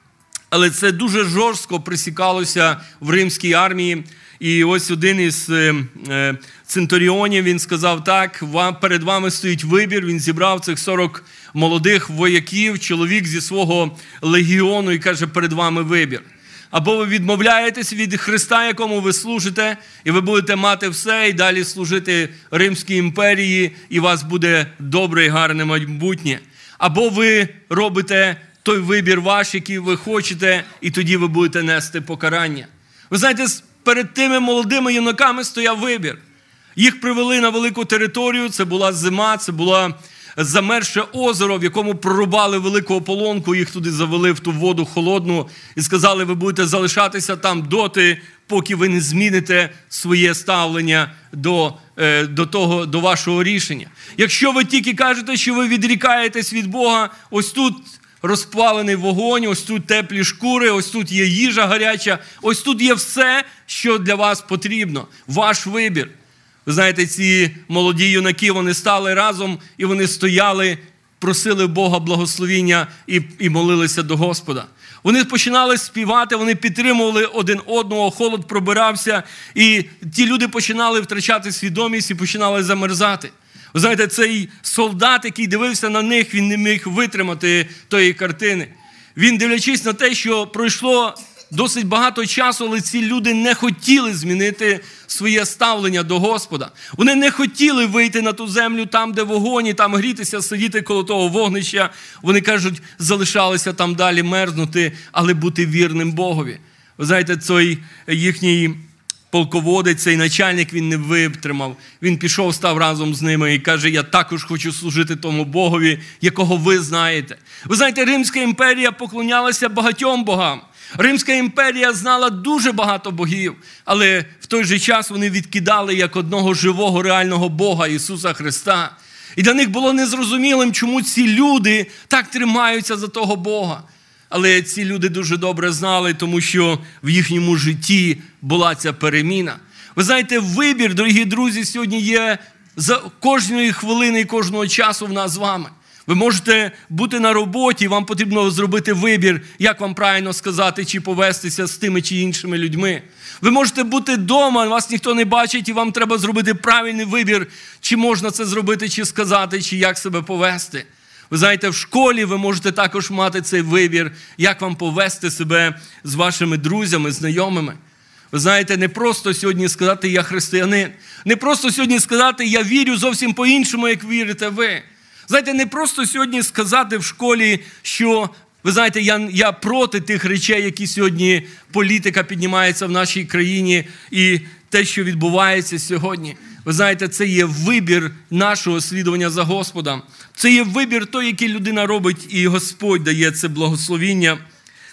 Але це дуже жорстко присікалося в римській армії. І ось один із е, центуріонів, він сказав так: вам, перед вами стоїть вибір. Він зібрав цих сорок молодих вояків, чоловік зі свого легіону, і каже: перед вами вибір. Або ви відмовляєтесь від Христа, якому ви служите, і ви будете мати все, і далі служити Римській імперії, і у вас буде добре і гарне майбутнє. Або ви робите той вибір ваш, який ви хочете, і тоді ви будете нести покарання. Ви знаєте, перед тими молодими юнаками стояв вибір. Їх привели на велику територію, це була зима, це було замерзше озеро, в якому прорубали велику ополонку, їх туди завели в ту воду холодну і сказали: ви будете залишатися там доти, поки ви не зміните своє ставлення до, до, того, до вашого рішення. Якщо ви тільки кажете, що ви відрікаєтесь від Бога, ось тут розпалений вогонь, ось тут теплі шкури, ось тут є їжа гаряча, ось тут є все, що для вас потрібно. Ваш вибір. Ви знаєте, ці молоді юнаки, вони стали разом, і вони стояли, просили Бога благословіння і, і молилися до Господа. Вони починали співати, вони підтримували один одного, холод пробирався, і ті люди починали втрачати свідомість і починали замерзати. Ви знаєте, цей солдат, який дивився на них, він не міг витримати тої картини. Він, дивлячись на те, що пройшло досить багато часу, але ці люди не хотіли змінити своє ставлення до Господа. Вони не хотіли вийти на ту землю там, де вогонь, і там грітися, сидіти коло того вогнища. Вони, кажуть, залишалися там далі мерзнути, але бути вірним Богові. Ви знаєте, цей їхній полководець, цей начальник, він не витримав. Він пішов, став разом з ними і каже: я також хочу служити тому Богові, якого ви знаєте. Ви знаєте, Римська імперія поклонялася багатьом богам. Римська імперія знала дуже багато богів, але в той же час вони відкидали як одного живого реального Бога Ісуса Христа. І для них було незрозумілим, чому ці люди так тримаються за того Бога. Але ці люди дуже добре знали, тому що в їхньому житті була ця переміна. Ви знаєте, вибір, дорогі друзі, сьогодні є за кожної хвилини і кожного часу в нас з вами. Ви можете бути на роботі, вам потрібно зробити вибір, як вам правильно сказати, чи повестися з тими чи іншими людьми. Ви можете бути вдома, вас ніхто не бачить, і вам треба зробити правильний вибір, чи можна це зробити, чи сказати, чи як себе повести. Ви знаєте, в школі ви можете також мати цей вибір, як вам повести себе з вашими друзями, знайомими. Ви знаєте, не просто сьогодні сказати «я християнин», не просто сьогодні сказати «я вірю зовсім по-іншому, як вірите ви». Знаєте, не просто сьогодні сказати в школі, що, ви знаєте, я, я проти тих речей, які сьогодні політика піднімається в нашій країні і те, що відбувається сьогодні. Ви знаєте, це є вибір нашого слідування за Господом. Це є вибір той, який людина робить, і Господь дає це благословіння.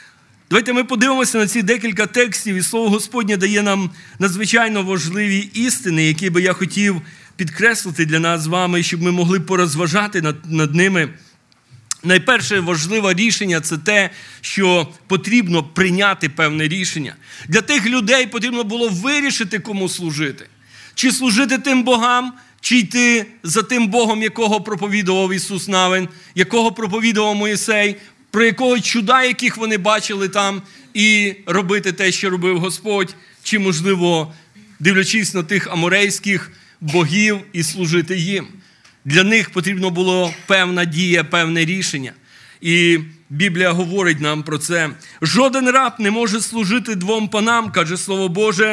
Давайте ми подивимося на ці декілька текстів, і Слово Господнє дає нам надзвичайно важливі істини, які би я хотів підкреслити для нас з вами, щоб ми могли порозважати над, над ними. Найперше важливе рішення – це те, що потрібно прийняти певне рішення. Для тих людей потрібно було вирішити, кому служити. Чи служити тим богам, чи йти за тим Богом, якого проповідував Ісус Навин, якого проповідував Моїсей, про якого чуда, яких вони бачили там, і робити те, що робив Господь, чи, можливо, дивлячись на тих аморейських богів і служити їм. Для них потрібно було певна дія, певне рішення. І Біблія говорить нам про це. Жоден раб не може служити двом панам, каже Слово Боже,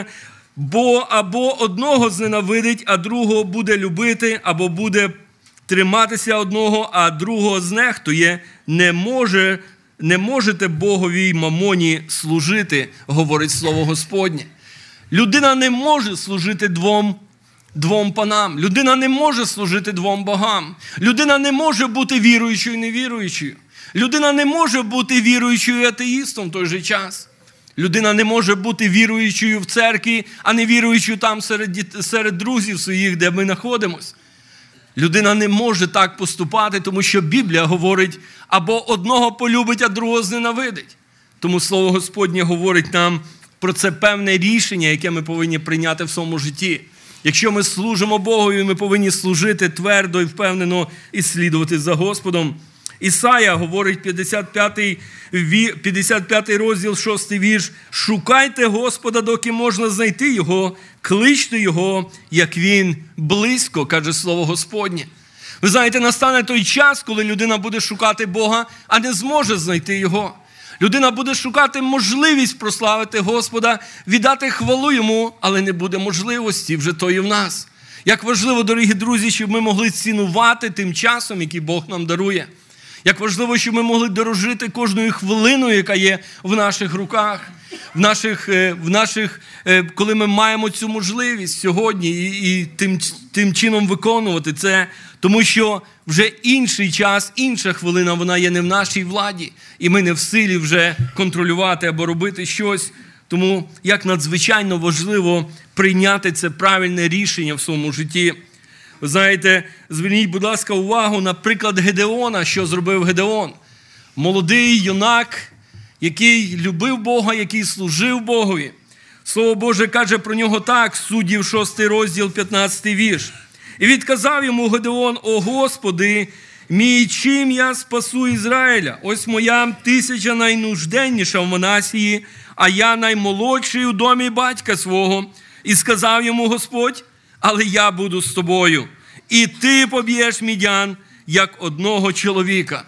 бо або одного зненавидить, а другого буде любити, або буде триматися одного, а другого знехтує. Не може, не можете Боговій мамоні служити, говорить Слово Господнє. Людина не може служити двом Двом панам. Людина не може служити двом богам. Людина не може бути віруючою і невіруючою. Людина не може бути віруючою і атеїстом в той же час. Людина не може бути віруючою в церкві, а не віруючою там серед, серед друзів своїх, де ми знаходимося. Людина не може так поступати, тому що Біблія говорить, або одного полюбить, а другого зненавидить. Тому Слово Господнє говорить нам про це певне рішення, яке ми повинні прийняти в своєму житті. Якщо ми служимо Богові, ми повинні служити твердо і впевнено і слідувати за Господом. Ісая говорить п'ятдесят п'ятий, п'ятдесят п'ятий розділ, шостий вірш. «Шукайте Господа, доки можна знайти Його, кличте Його, як Він близько», каже Слово Господнє. Ви знаєте, настане той час, коли людина буде шукати Бога, а не зможе знайти Його. Людина буде шукати можливість прославити Господа, віддати хвалу Йому, але не буде можливості, вже то і в нас. Як важливо, дорогі друзі, щоб ми могли цінувати тим часом, який Бог нам дарує. Як важливо, щоб ми могли дорожити кожною хвилиною, яка є в наших руках, в наших, в наших, коли ми маємо цю можливість сьогодні і, і тим, тим чином виконувати це, тому що вже інший час, інша хвилина, вона є не в нашій владі, і ми не в силі вже контролювати або робити щось. Тому як надзвичайно важливо прийняти це правильне рішення в своєму житті. Ви знаєте, зверніть, будь ласка, увагу на приклад Гедеона, що зробив Гедеон. Молодий юнак, який любив Бога, який служив Богові. Слово Боже каже про нього так, Суддів шостий розділ, п'ятнадцятий вірш. «І відказав йому Гедеон: О Господи, мій, чим я спасу Ізраїля? Ось моя тисяча найнужденніша в Манасії, а я наймолодший у домі батька свого. І сказав йому Господь: але я буду з тобою, і ти поб'єш мідян, як одного чоловіка».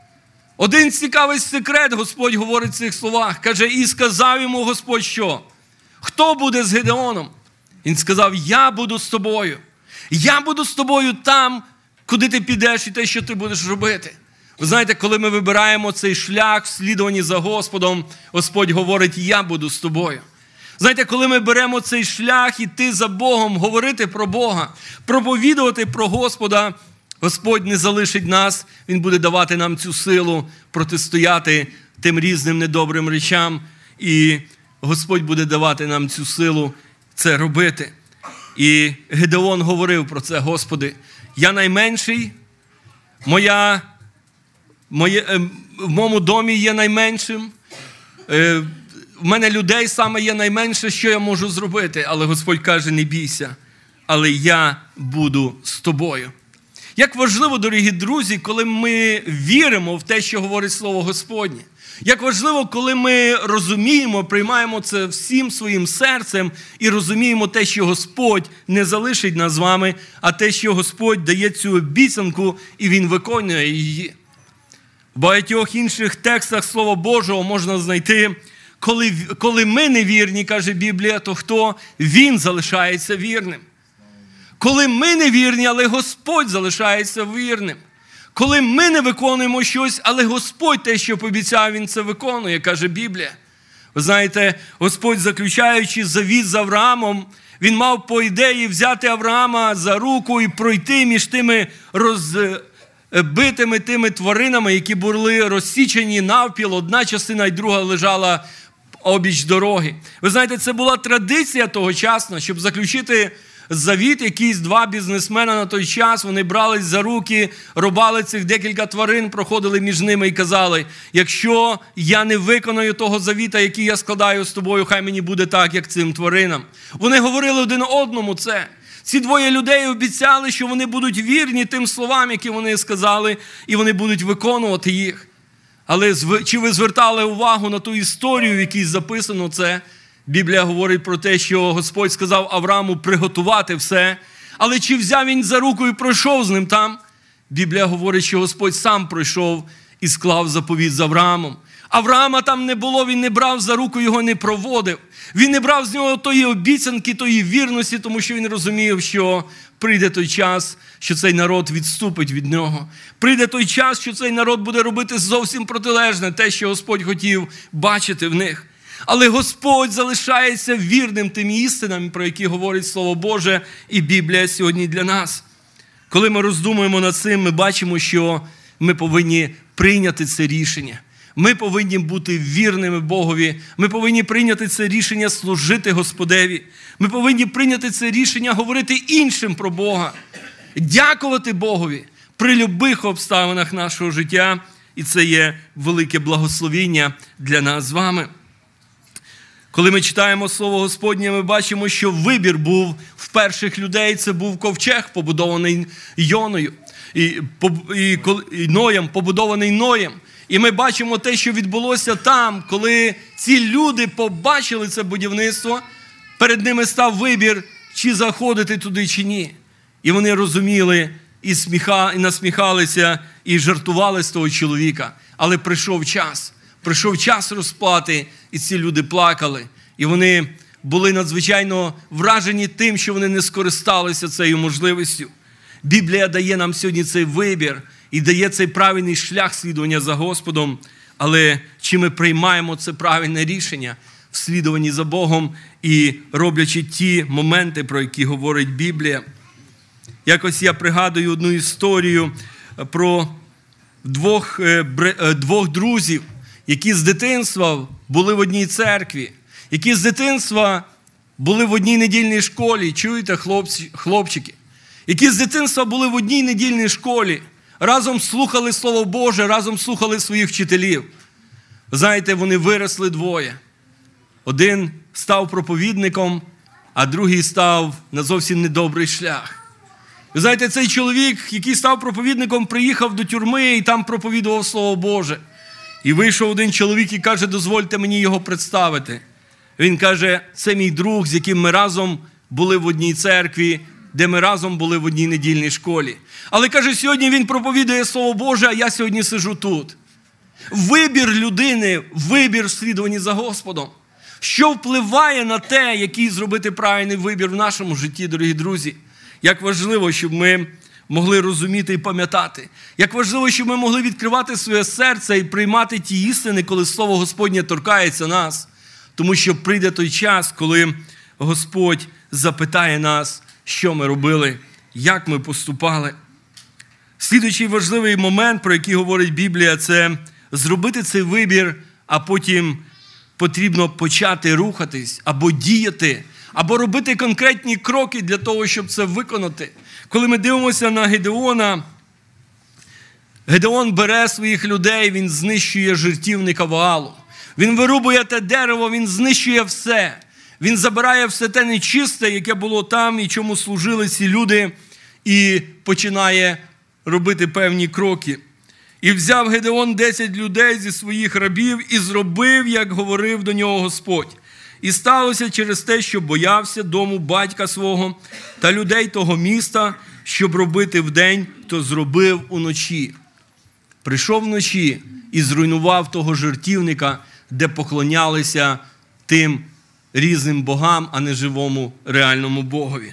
Один цікавий секрет Господь говорить в цих словах. Каже, і сказав йому Господь що? Хто буде з Гедеоном? Він сказав, я буду з тобою. Я буду з тобою там, куди ти підеш і те, що ти будеш робити. Ви знаєте, коли ми вибираємо цей шлях в слідуванні за Господом, Господь говорить, я буду з тобою. Знаєте, коли ми беремо цей шлях іти за Богом, говорити про Бога, проповідувати про Господа, Господь не залишить нас, Він буде давати нам цю силу протистояти тим різним недобрим речам, і Господь буде давати нам цю силу це робити. І Гедеон говорив про це: Господи, я найменший, моя, моє, в моєму домі є найменшим, в мене людей саме є найменше, що я можу зробити. Але Господь каже, не бійся, але я буду з тобою. Як важливо, дорогі друзі, коли ми віримо в те, що говорить Слово Господнє. Як важливо, коли ми розуміємо, приймаємо це всім своїм серцем і розуміємо те, що Господь не залишить нас з вами, а те, що Господь дає цю обіцянку і Він виконує її. В багатьох інших текстах Слова Божого можна знайти, коли, коли ми невірні, каже Біблія, то хто? Він залишається вірним. Коли ми невірні, але Господь залишається вірним. Коли ми не виконуємо щось, але Господь те, що пообіцяв, Він це виконує, каже Біблія. Ви знаєте, Господь, заключаючи завіт з Авраамом, Він мав по ідеї взяти Авраама за руку і пройти між тими роз... битими тими тваринами, які були розсічені навпіл, одна частина і друга лежала обіч дороги. Ви знаєте, це була традиція тогочасна, щоб заключити завіт. Якісь два бізнесмена на той час, вони брались за руки, рубали цих декілька тварин, проходили між ними і казали: якщо я не виконаю того завіта, який я складаю з тобою, хай мені буде так, як цим тваринам. Вони говорили один одному це. Ці двоє людей обіцяли, що вони будуть вірні тим словам, які вони сказали, і вони будуть виконувати їх. Але чи ви звертали увагу на ту історію, в якій записано це? Біблія говорить про те, що Господь сказав Аврааму приготувати все. Але чи взяв він за руку і пройшов з ним там? Біблія говорить, що Господь сам пройшов і склав заповіт з Авраамом. Авраама там не було, він не брав за руку, його не проводив. Він не брав з нього тої обіцянки, тої вірності, тому що він розумів, що прийде той час, що цей народ відступить від нього. Прийде той час, що цей народ буде робити зовсім протилежне, те, що Господь хотів бачити в них. Але Господь залишається вірним тим істинам, про які говорить Слово Боже і Біблія сьогодні для нас. Коли ми роздумуємо над цим, ми бачимо, що ми повинні прийняти це рішення. Ми повинні бути вірними Богові. Ми повинні прийняти це рішення служити Господеві. Ми повинні прийняти це рішення говорити іншим про Бога. Дякувати Богові при любих обставинах нашого життя. І це є велике благословіння для нас з вами. Коли ми читаємо Слово Господнє, ми бачимо, що вибір був в перших людей. Це був ковчег, побудований Йоною, і, і, і Ноєм, побудований Ноєм. І ми бачимо те, що відбулося там, коли ці люди побачили це будівництво, перед ними став вибір, чи заходити туди, чи ні. І вони розуміли, і, сміха, і насміхалися, і жартували з того чоловіка. Але прийшов час. Прийшов час розплати, і ці люди плакали. І вони були надзвичайно вражені тим, що вони не скористалися цією можливістю. Біблія дає нам сьогодні цей вибір і дає цей правильний шлях слідування за Господом. Але чи ми приймаємо це правильне рішення в слідуванні за Богом і роблячи ті моменти, про які говорить Біблія? Якось я пригадую одну історію про двох, двох друзів, які з дитинства були в одній церкві, які з дитинства були в одній недільній школі, чуєте, хлопці, хлопчики, які з дитинства були в одній недільній школі, разом слухали Слово Боже, разом слухали своїх вчителів. Знаєте, вони виросли двоє. Один став проповідником, а другий став на зовсім недобрий шлях. Ви знаєте, цей чоловік, який став проповідником, приїхав до тюрми і там проповідував Слово Боже. І вийшов один чоловік і каже: дозвольте мені його представити. Він каже: це мій друг, з яким ми разом були в одній церкві, де ми разом були в одній недільній школі. Але, каже, сьогодні він проповідує Слово Боже, а я сьогодні сиджу тут. Вибір людини, вибір в слідуванні за Господом. Що впливає на те, який зробити правильний вибір в нашому житті, дорогі друзі? Як важливо, щоб ми могли розуміти і пам'ятати. Як важливо, щоб ми могли відкривати своє серце і приймати ті істини, коли Слово Господнє торкається нас. Тому що прийде той час, коли Господь запитає нас, що ми робили, як ми поступали. Слідуючий важливий момент, про який говорить Біблія, це зробити цей вибір, а потім потрібно почати рухатись, або діяти, або робити конкретні кроки для того, щоб це виконати. Коли ми дивимося на Гедеона, Гедеон бере своїх людей, він знищує жертівника Ваалу. Він вирубує те дерево, він знищує все. Він забирає все те нечисте, яке було там і чому служили ці люди, і починає робити певні кроки. І взяв Гедеон десять людей зі своїх рабів і зробив, як говорив до нього Господь. І сталося через те, що боявся дому батька свого та людей того міста, щоб робити вдень, то зробив уночі. Прийшов вночі і зруйнував того жертівника, де поклонялися тим різним богам, а не живому реальному Богові.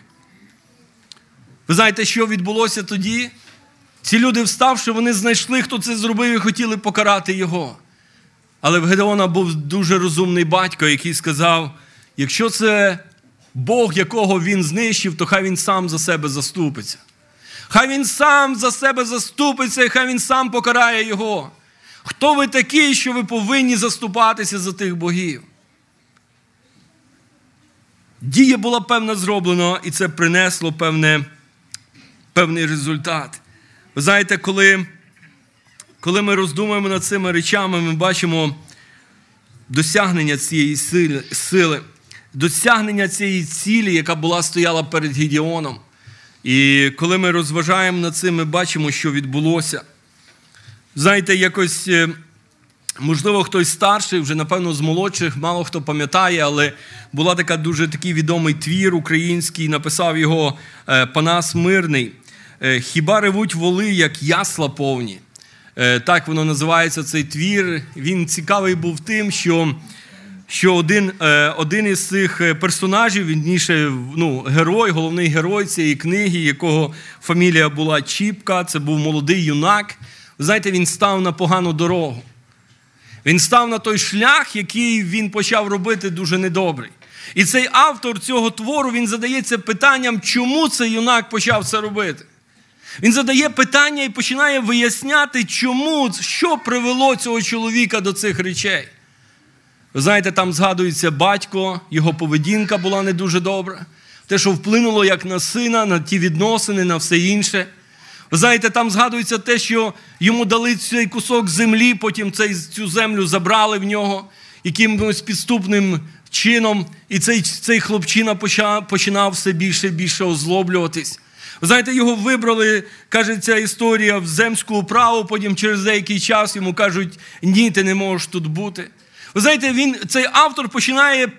Ви знаєте, що відбулося тоді? Ці люди, вставши, вони знайшли, хто це зробив, і хотіли покарати його. Але в Гедеона був дуже розумний батько, який сказав: якщо це Бог, якого він знищив, то хай він сам за себе заступиться. Хай він сам за себе заступиться, і хай він сам покарає його. Хто ви такий, що ви повинні заступатися за тих богів? Дія була певна зроблена, і це принесло певне, певний результат. Ви знаєте, коли, коли ми роздумуємо над цими речами, ми бачимо досягнення цієї сили, сили, досягнення цієї цілі, яка була стояла перед Гідеоном. І коли ми розважаємо над цим, ми бачимо, що відбулося. Знаєте, якось, можливо, хтось старший, вже, напевно, з молодших, мало хто пам'ятає, але була така дуже такий відомий твір український, написав його Панас Мирний. «Хіба ревуть воли, як ясла повні». Так воно називається, цей твір. Він цікавий був тим, що, що один, один із цих персонажів, вірніше, ну, герой, головний герой цієї книги, якого фамілія була Чіпка, це був молодий юнак. Ви знаєте, він став на погану дорогу. Він став на той шлях, який він почав робити дуже недобрий. І цей автор цього твору, він задається питанням, чому цей юнак почав це робити. Він задає питання і починає виясняти, чому, що привело цього чоловіка до цих речей. Ви знаєте, там згадується батько, його поведінка була не дуже добра. Те, що вплинуло як на сина, на ті відносини, на все інше. Ви знаєте, там згадується те, що йому дали цей кусок землі, потім цей, цю землю забрали в нього якимось підступним чином. І цей, цей хлопчина почав, починав все більше і більше озлоблюватись. Ви знаєте, його вибрали, каже ця історія, в земську управу, потім через деякий час йому кажуть, ні, ти не можеш тут бути. Ви знаєте, він, цей автор починає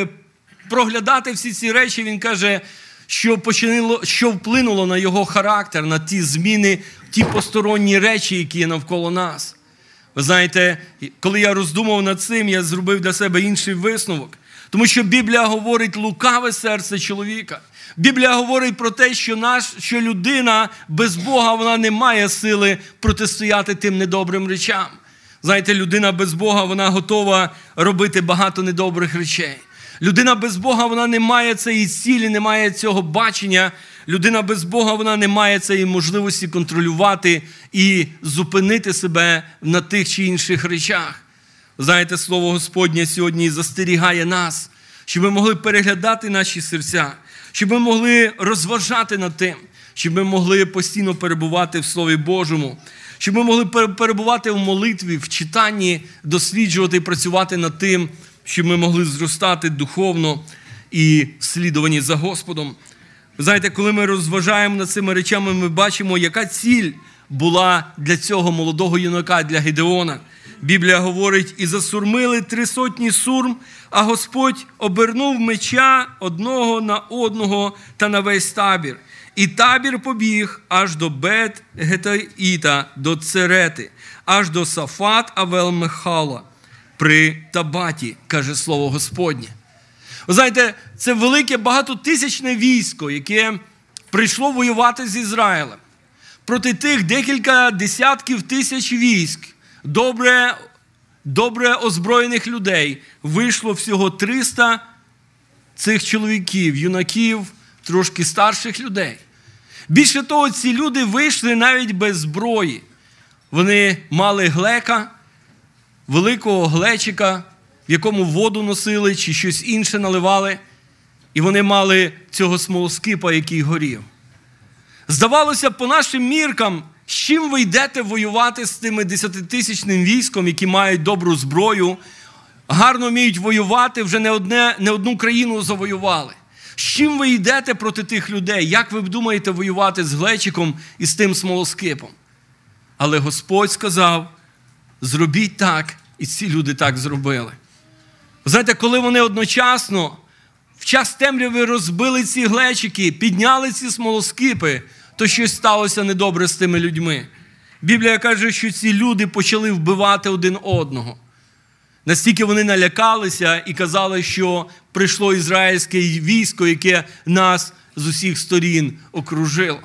проглядати всі ці речі, він каже, що, починило, що вплинуло на його характер, на ті зміни, ті посторонні речі, які є навколо нас. Ви знаєте, коли я роздумав над цим, я зробив для себе інший висновок. Тому що Біблія говорить лукаве серце чоловіка. Біблія говорить про те, що, наш, що людина без Бога, вона не має сили протистояти тим недобрим речам. Знаєте, людина без Бога, вона готова робити багато недобрих речей. Людина без Бога, вона не має цієї цілі, не має цього бачення. Людина без Бога, вона не має цієї можливості контролювати і зупинити себе на тих чи інших речах. Знаєте, Слово Господнє сьогодні застерігає нас, щоб ми могли переглядати наші серця, щоб ми могли розважати над тим, щоб ми могли постійно перебувати в Слові Божому, щоб ми могли перебувати в молитві, в читанні, досліджувати і працювати над тим, щоб ми могли зростати духовно і в слідуванні за Господом. Ви знаєте, коли ми розважаємо над цими речами, ми бачимо, яка ціль була для цього молодого юнака, для Гідеона. Біблія говорить, і засурмили три сотні сурм, а Господь обернув меча одного на одного та на весь табір. І табір побіг аж до Бет-Гетаїта, до Церети, аж до Сафат Авел-Мехала при Табаті, каже Слово Господнє. Ви знаєте, це велике багатотисячне військо, яке прийшло воювати з Ізраїлем. Проти тих декілька десятків тисяч військ, добре, добре озброєних людей, вийшло всього триста цих чоловіків, юнаків, трошки старших людей. Більше того, ці люди вийшли навіть без зброї. Вони мали глека, великого глечика, в якому воду носили чи щось інше наливали, і вони мали цього смолоскипа, який горів. Здавалося, по нашим міркам, з чим ви йдете воювати з тими десятитисячним військом, які мають добру зброю, гарно вміють воювати, вже не, одне, не одну країну завоювали. З чим ви йдете проти тих людей? Як ви думаєте воювати з глечиком і з тим смолоскипом? Але Господь сказав, зробіть так, і ці люди так зробили. Знаєте, коли вони одночасно в час темряви розбили ці глечики, підняли ці смолоскипи, то щось сталося недобре з тими людьми. Біблія каже, що ці люди почали вбивати один одного. Настільки вони налякалися і казали, що прийшло ізраїльське військо, яке нас з усіх сторін окружило.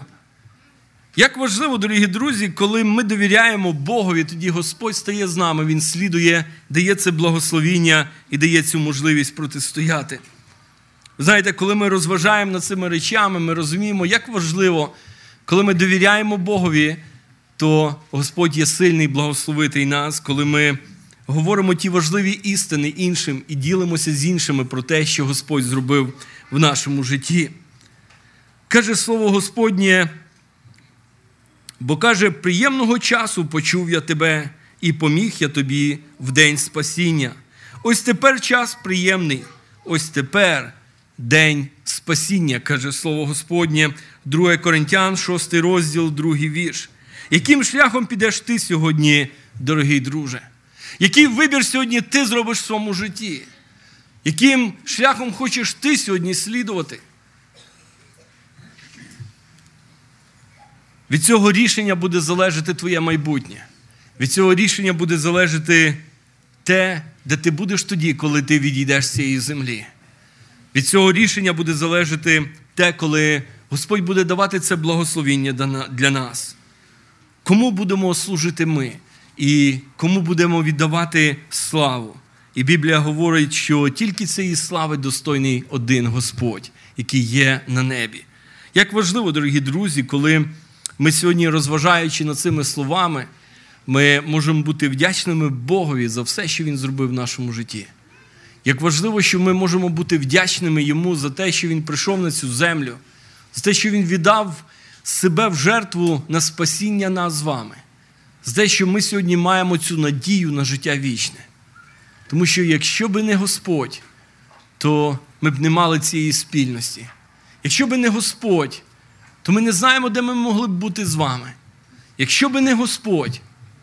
Як важливо, дорогі друзі, коли ми довіряємо Богові, тоді Господь стає з нами, Він слідує, дає це благословіння і дає цю можливість протистояти. Знаєте, коли ми розважаємо над цими речами, ми розуміємо, як важливо Коли ми довіряємо Богові, то Господь є сильний благословити нас, коли ми говоримо ті важливі істини іншим і ділимося з іншими про те, що Господь зробив в нашому житті. Каже слово Господнє, бо каже, приємного часу почув я тебе і поміг я тобі в день спасіння. Ось тепер час приємний, ось тепер день спасіння, каже слово Господнє, друге Коринтян, шостий розділ, другий вірш. Яким шляхом підеш ти сьогодні, дорогий друже? Який вибір сьогодні ти зробиш в своєму житті? Яким шляхом хочеш ти сьогодні слідувати? Від цього рішення буде залежати твоє майбутнє. Від цього рішення буде залежати те, де ти будеш тоді, коли ти відійдеш з цієї землі. Від цього рішення буде залежати те, коли Господь буде давати це благословіння для нас. Кому будемо служити ми? І кому будемо віддавати славу? І Біблія говорить, що тільки цієї слави достойний один Господь, який є на небі. Як важливо, дорогі друзі, коли ми сьогодні, розважаючи над цими словами, ми можемо бути вдячними Богові за все, що Він зробив в нашому житті. Як важливо, що ми можемо бути вдячними Йому за те, що Він прийшов на цю землю, за те, що Він віддав себе в жертву на спасіння нас з вами. За те, що ми сьогодні маємо цю надію на життя вічне. Тому що якщо би не Господь, то ми б не мали цієї спільності. Якщо би не Господь, то ми не знаємо, де ми могли б бути з вами. Якщо би не Господь,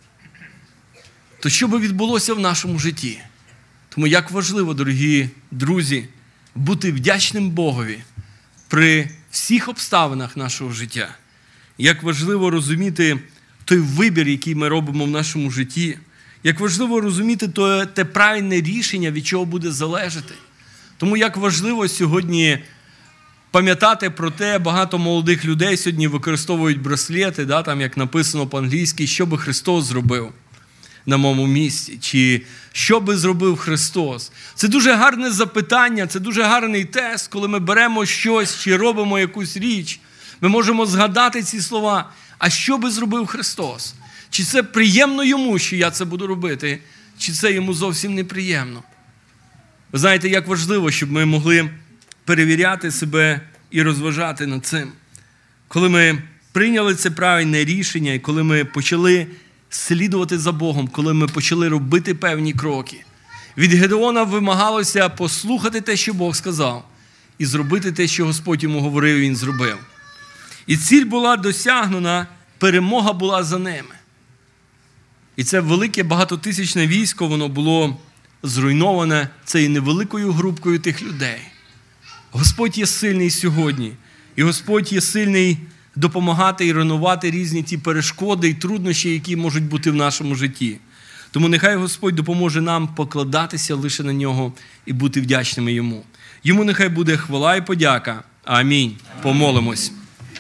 то що би відбулося в нашому житті? Тому як важливо, дорогі друзі, бути вдячним Богові при всіх обставинах нашого життя. Як важливо розуміти той вибір, який ми робимо в нашому житті. Як важливо розуміти те, те правильне рішення, від чого буде залежати. Тому як важливо сьогодні пам'ятати про те, багато молодих людей сьогодні використовують браслети, да, там як написано по-англійськи, що би Христос зробив на моєму місці, чи що би зробив Христос. Це дуже гарне запитання, це дуже гарний тест, коли ми беремо щось, чи робимо якусь річ, ми можемо згадати ці слова, а що би зробив Христос? Чи це приємно Йому, що я це буду робити, чи це Йому зовсім неприємно? Ви знаєте, як важливо, щоб ми могли перевіряти себе і розважати над цим. Коли ми прийняли це правильне рішення, і коли ми почали слідувати за Богом, коли ми почали робити певні кроки, від Гедеона вимагалося послухати те, що Бог сказав, і зробити те, що Господь йому говорив, і він зробив. І ціль була досягнена, перемога була за ними. І це велике багатотисячне військо, воно було зруйноване цією невеликою групкою тих людей. Господь є сильний сьогодні. І Господь є сильний допомагати і руйнувати різні ті перешкоди і труднощі, які можуть бути в нашому житті. Тому нехай Господь допоможе нам покладатися лише на Нього і бути вдячними Йому. Йому нехай буде хвала і подяка. Амінь. Помолимось.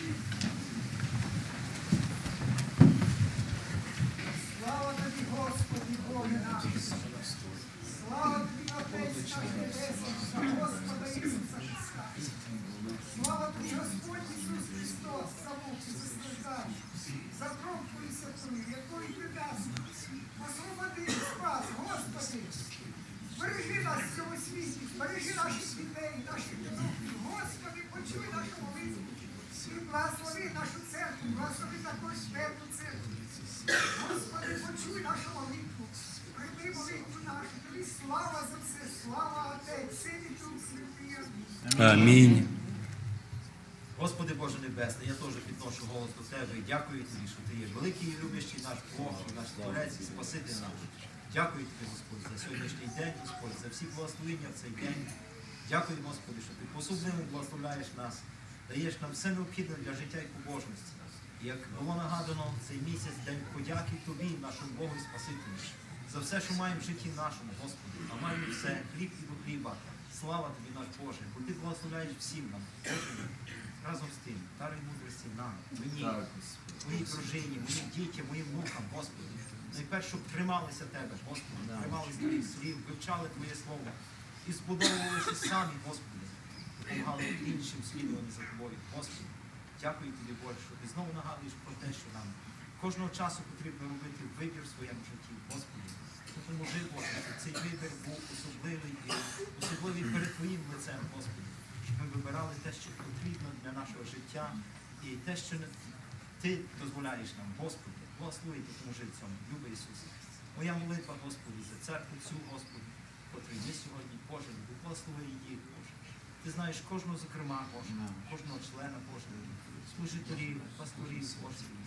Слава тобі, Господи, Боже наш! Слава тобі, Отець наш Небесний, за Господа Ісуса Христа! Слава тобі, Господь Ісус Христос, за муки, за страждання, за кров Твою святую, якою Ти нас освободи, спас, Господи! Збережи нас в цьому світі, збережи наших дітей, наших внуків, Господи, почуй нашу молитву і благослови нашу церкву, благослови також певну церкву. Господи, почуй нашу молитву, прийми молитву нашу, тобі слава за все, слава Отець, Син і Дух Святий. Амінь. Господи Боже Небесний, я теж підношу голос до Тебе і дякую Тобі, що Ти є великий і любящий наш Бог, наш Творець і Спаситель наш. Дякую Тобі, Господь, за сьогоднішній день, Господь, за всі благословення в цей день. Дякую, Господи, що Ти по-особливо благословляєш нас, даєш нам все необхідне для життя і побожності. І як було нагадано, цей місяць день подяки Тобі, нашому Богу і Спасителю, за все, що маємо в житті нашому, Господи, а маємо все, хліб і до хліба. Слава Тобі, наш Боже, бо Ти благословляєш всім нам, Боже, разом з тим, даруй мудрості нам, мені, моїй дружині, моїм дітям, моїм внукам, Господи. Найперше, щоб трималися Тебе, Господи, трималися Твоїх слів, вивчали Твоє Слово і збудовувалися самі, Господи, допомагали іншим слідувати за Тобою, Господи. Дякую тобі, Боже, що ти знову нагадуєш про те, що нам кожного часу потрібно робити вибір в своєму житті. Господи, допоможи, Боже, щоб цей вибір був особливий і особливий перед Твоїм лицем, Господи, щоб ми вибирали те, що потрібно для нашого життя і те, що Ти дозволяєш нам, Господи. Благослови і допоможи в цьому. Люби Ісусе. Моя молитва, Господи, за церкву цю, Господи, котрий ми сьогодні, Боже, благослови її, Боже. Ти знаєш кожного, зокрема, Боже, кожного члена, Боже, служителів, пасторів, Господи.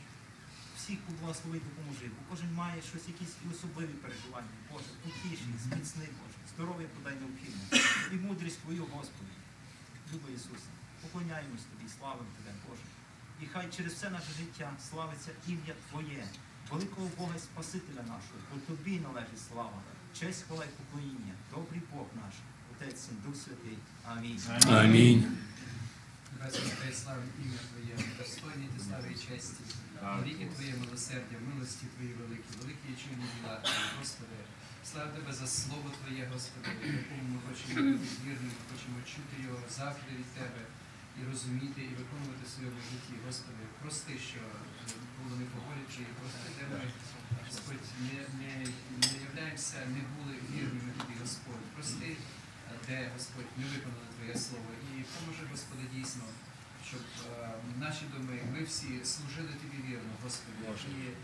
Всіх поблагослови і допоможи, бо кожен має щось, якісь особливі переживання, Боже, потішні, зміцни, Боже, здоров'я подай необхідне і мудрість Твою, Господи. Люби Ісусе, поклоняємось Тобі, славимо Тебе, Боже. І хай через все наше життя славиться ім'я Твоє, великого Бога і Спасителя нашого, бо Тобі належить слава, честь, хвала і поклоніння, добрий Бог наш, Отець, Син, Дух Святий. Амінь. Амінь. Господи, славим ім'я Твоє, достойні Ти слави і честі, велике Твоє милосердя, милості Твої великі, великі і чуйні діла Твої, Господи. Слава Тебе за Слово Твоє, Господи, в якому ми хочемо бути вірними, хочемо чути його завжди від Тебе і розуміти, і виконувати в своєму житті. Господи, прости, що було не по волі Твоїй, прости Тебе, Господь, не, не, не являємося, не були вірними Тобі, Господь. Прости, де, Господь, не виконали Твоє Слово. І поможи, Господи, дійсно, щоб е, наші доми, ми всі служили Тобі вірно, Господи. І е,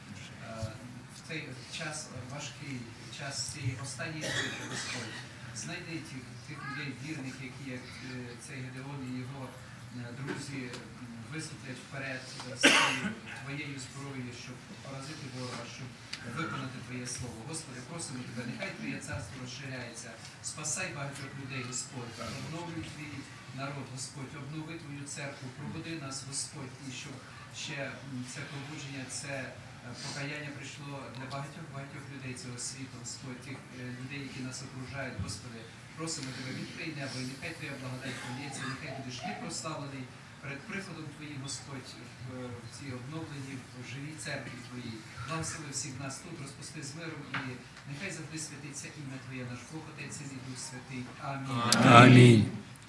в цей час важкий, час цієї останньої світи, Господь, знайди тих, тих людей вірних, які, як е, цей Гедеон і його друзі, висвітлять вперед своєю Твоєю зброєю, щоб поразити ворога, щоб виконати Твоє Слово. Господи, просимо Тебе, нехай Твоє царство розширяється. Спасай багатьох людей, Господь. Обновлюй Твій народ, Господь. Обнови Твою церкву. Пробуди нас, Господь. І щоб ще це пробудження, це покаяння прийшло для багатьох-багатьох людей цього світу, Господь, тих людей, які нас окружають, Господи. Просимо Тебе, відкрий небо, і нехай Твоя благодать пролється, нехай будеш Ти прославлений перед приходом Твоїм, Господь, в цій обновленні, в живій церкві Твоїй. Благослови всіх нас тут, розпусти з миром, і нехай завжди святиться ім'я Твоє, наш Бог, Отець і Дух Святий. Амінь. Амінь.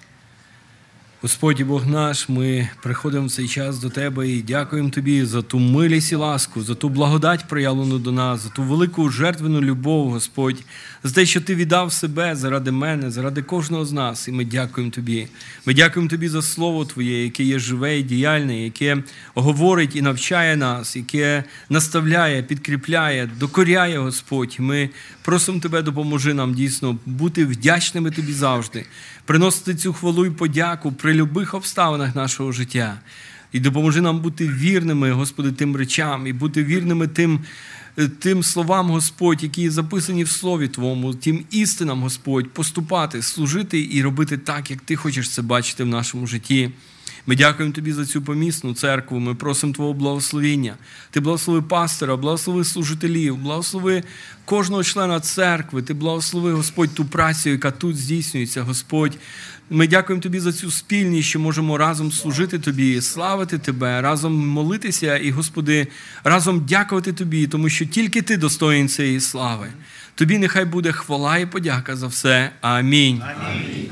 Господь і Бог наш, ми приходимо в цей час до Тебе і дякуємо Тобі за ту милість і ласку, за ту благодать проявлену до нас, за ту велику жертвену любов, Господь, за те, що Ти віддав себе заради мене, заради кожного з нас. І ми дякуємо Тобі. Ми дякуємо Тобі за Слово Твоє, яке є живе і діяльне, яке говорить і навчає нас, яке наставляє, підкріпляє, докоряє, Господь. Ми просимо Тебе, допоможи нам дійсно бути вдячними Тобі завжди, приносити цю хвалу і подяку при любих обставинах нашого життя. І допоможи нам бути вірними, Господи, тим речам, і бути вірними тим, тим словам, Господь, які записані в Слові Твоєму, тим істинам, Господь, поступати, служити і робити так, як Ти хочеш це бачити в нашому житті. Ми дякуємо Тобі за цю помісну церкву, ми просимо Твого благословіння. Ти благослови пастора, благослови служителів, благослови кожного члена церкви, Ти благослови, Господь, ту працю, яка тут здійснюється, Господь. Ми дякуємо Тобі за цю спільність, що можемо разом служити Тобі, славити Тебе, разом молитися і, Господи, разом дякувати Тобі, тому що тільки Ти достоїн цієї слави. Тобі нехай буде хвала і подяка за все. Амінь. Амінь.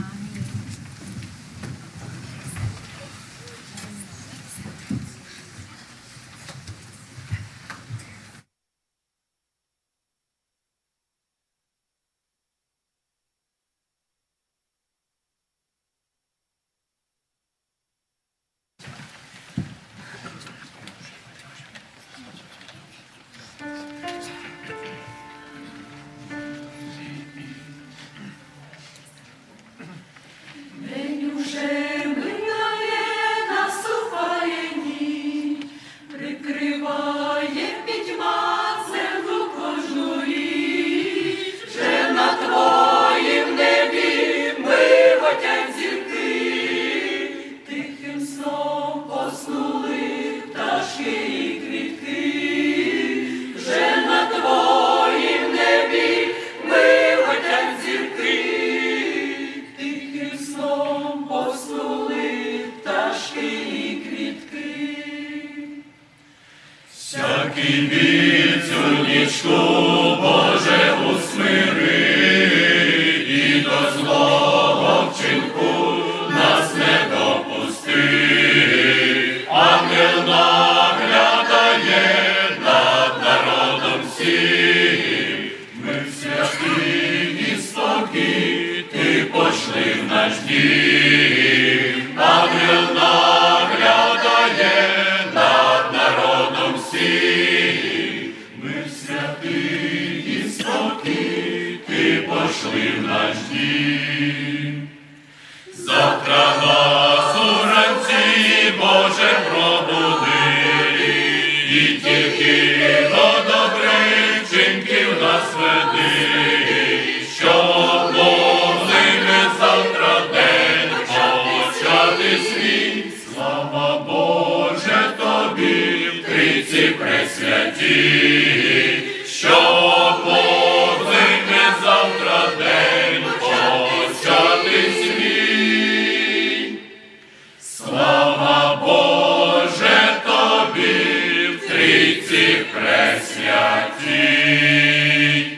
Слава Боже тобі, в Трійці пресвятій, що покликне завтра день почати свій. Слава Боже тобі, в Трійці пресвятій.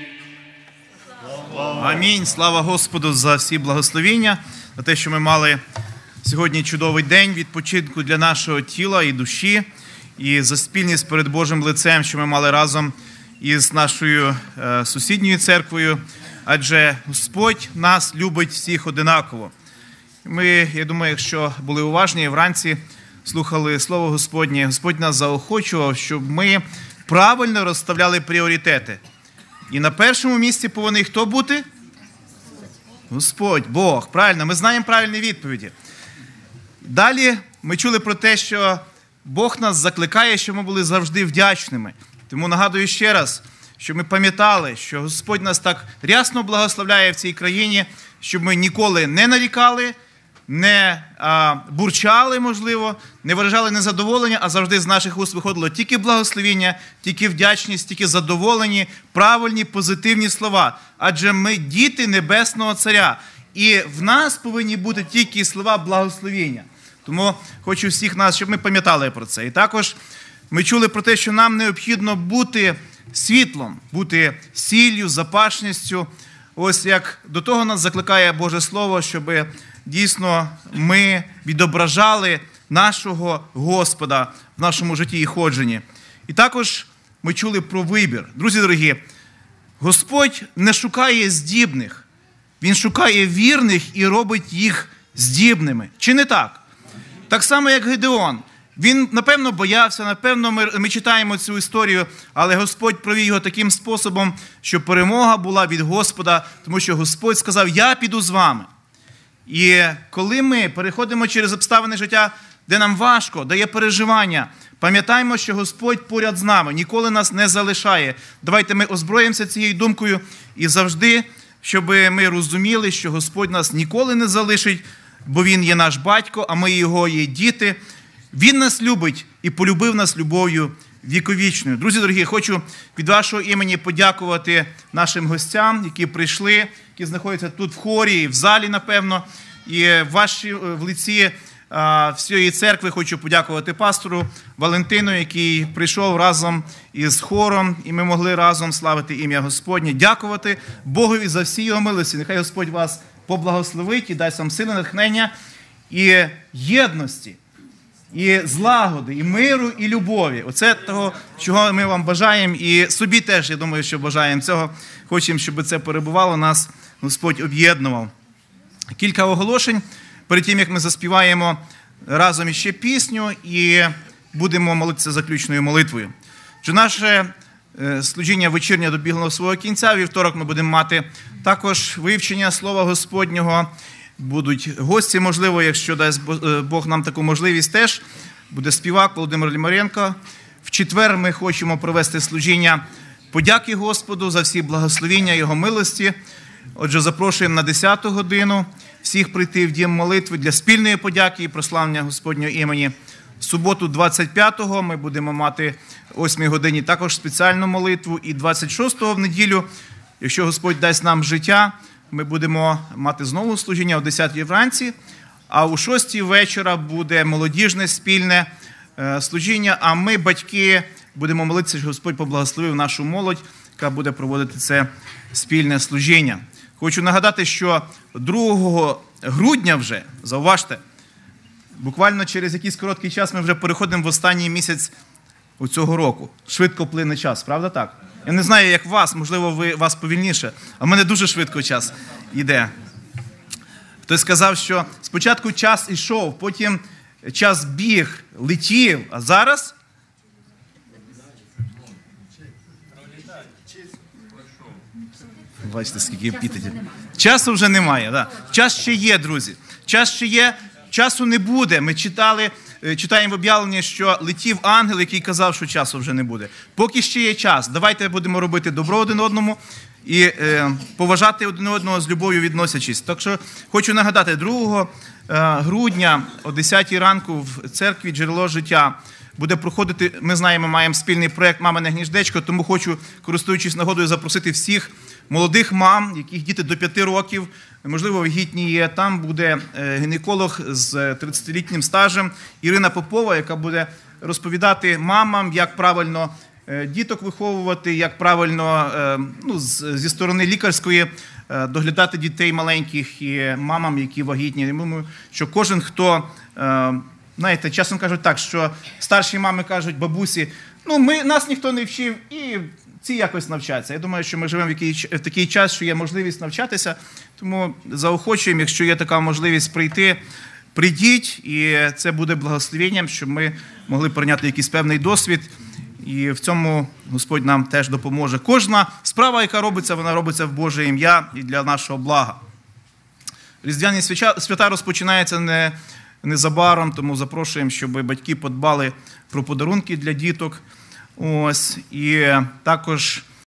Амінь. Слава Господу за всі благословіння, за те, що ми мали сьогодні чудовий день відпочинку для нашого тіла і душі, і за спільність перед Божим лицем, що ми мали разом із нашою е, сусідньою церквою, адже Господь нас любить всіх одинаково. Ми, я думаю, якщо були уважні, вранці слухали Слово Господнє, Господь нас заохочував, щоб ми правильно розставляли пріоритети. І на першому місці повинен хто бути? Господь, Бог. Правильно, ми знаємо правильні відповіді. Далі ми чули про те, що Бог нас закликає, щоб ми були завжди вдячними. Тому нагадую ще раз, щоб ми пам'ятали, що Господь нас так рясно благословляє в цій країні, щоб ми ніколи не нарікали, не а, бурчали, можливо, не виражали незадоволення, а завжди з наших уст виходило тільки благословіння, тільки вдячність, тільки задоволені, правильні, позитивні слова. Адже ми діти Небесного Царя. І в нас повинні бути тільки слова благословення. Тому хочу всіх нас, щоб ми пам'ятали про це. І також ми чули про те, що нам необхідно бути світлом, бути сіллю, запашністю. Ось як до того нас закликає Боже Слово, щоб дійсно ми відображали нашого Господа в нашому житті і ходженні. І також ми чули про вибір. Друзі дорогі, Господь не шукає здібних. Він шукає вірних і робить їх здібними. Чи не так? Так само, як Гедеон. Він, напевно, боявся, напевно, ми, ми читаємо цю історію, але Господь провів його таким способом, що перемога була від Господа, тому що Господь сказав: «Я піду з вами». І коли ми переходимо через обставини життя, де нам важко, де є переживання, пам'ятаємо, що Господь поряд з нами, ніколи нас не залишає. Давайте ми озброїмося цією думкою і завжди, щоб ми розуміли, що Господь нас ніколи не залишить, бо Він є наш батько, а ми Його є діти. Він нас любить і полюбив нас любов'ю віковічною. Друзі дорогі, хочу від вашого імені подякувати нашим гостям, які прийшли, які знаходяться тут в хорі, в залі, напевно. І в, вашій, в лиці а, всієї церкви хочу подякувати пастору Валентину, який прийшов разом із хором, і ми могли разом славити ім'я Господнє, дякувати Богові за всі його милості. Нехай Господь вас поблагословить і дасть вам сили, натхнення і єдності, і злагоди, і миру, і любові. Оце того, чого ми вам бажаємо, і собі теж, я думаю, що бажаємо цього. Хочемо, щоб це перебувало, нас Господь об'єднував. Кілька оголошень перед тим, як ми заспіваємо разом іще пісню і будемо молитися заключною молитвою. Що наше служіння вечірнє добігло свого кінця. Вівторок ми будемо мати також вивчення Слова Господнього. Будуть гості, можливо, якщо дасть Бог нам таку можливість теж. Буде співак Володимир Лімаренко. В четвер ми хочемо провести служіння подяки Господу за всі благословіння Його милості. Отже, запрошуємо на десяту годину всіх прийти в дім молитви для спільної подяки і прославлення Господнього імені. В суботу двадцять п'ятого ми будемо мати о восьмій годині також спеціальну молитву. І двадцять шостого в неділю, якщо Господь дасть нам життя, ми будемо мати знову служіння о десятій вранці, а о шостій вечора буде молодіжне спільне служіння, а ми, батьки, будемо молитися, що Господь поблагословив нашу молодь, яка буде проводити це спільне служіння. Хочу нагадати, що другого грудня вже, зауважте, буквально через якийсь короткий час ми вже переходимо в останній місяць у цього року. Швидко плине час, правда так? Я не знаю, як вас, можливо, ви, вас повільніше, а в мене дуже швидко час йде. Хтось сказав, що спочатку час ішов, потім час біг, летів, а зараз? Бачите, скільки епітетів. Часу вже немає. Да. Час ще є, друзі. Час ще є, часу не буде. Ми читали, читаємо в об'явленні, що летів ангел, який казав, що часу вже не буде. Поки ще є час. Давайте будемо робити добро один одному і е, поважати один одного з любов'ю відносячись. Так що хочу нагадати, другого грудня о десятій ранку в церкві «Джерело життя» буде проходити, ми знаємо, маємо спільний проєкт «Мамине гніздечко», тому хочу, користуючись нагодою, запросити всіх молодих мам, яких діти до п'яти років, можливо, вагітні є. Там буде гінеколог з тридцятилітнім стажем Ірина Попова, яка буде розповідати мамам, як правильно діток виховувати, як правильно, ну, зі сторони лікарської доглядати дітей маленьких і мамам, які вагітні. Я думаю, що кожен, хто, знаєте, часом кажуть так, що старші мами кажуть бабусі, ну, ми, нас ніхто не вчив, і ці якось навчаться. Я думаю, що ми живемо в, який, в такий час, що є можливість навчатися, тому заохочуємо, якщо є така можливість прийти, прийдіть, і це буде благословенням, щоб ми могли прийняти якийсь певний досвід. І в цьому Господь нам теж допоможе. Кожна справа, яка робиться, вона робиться в Боже ім'я і для нашого блага. Різдвяні свята розпочинаються не, незабаром, тому запрошуємо, щоб батьки подбали про подарунки для діток. Ось. І також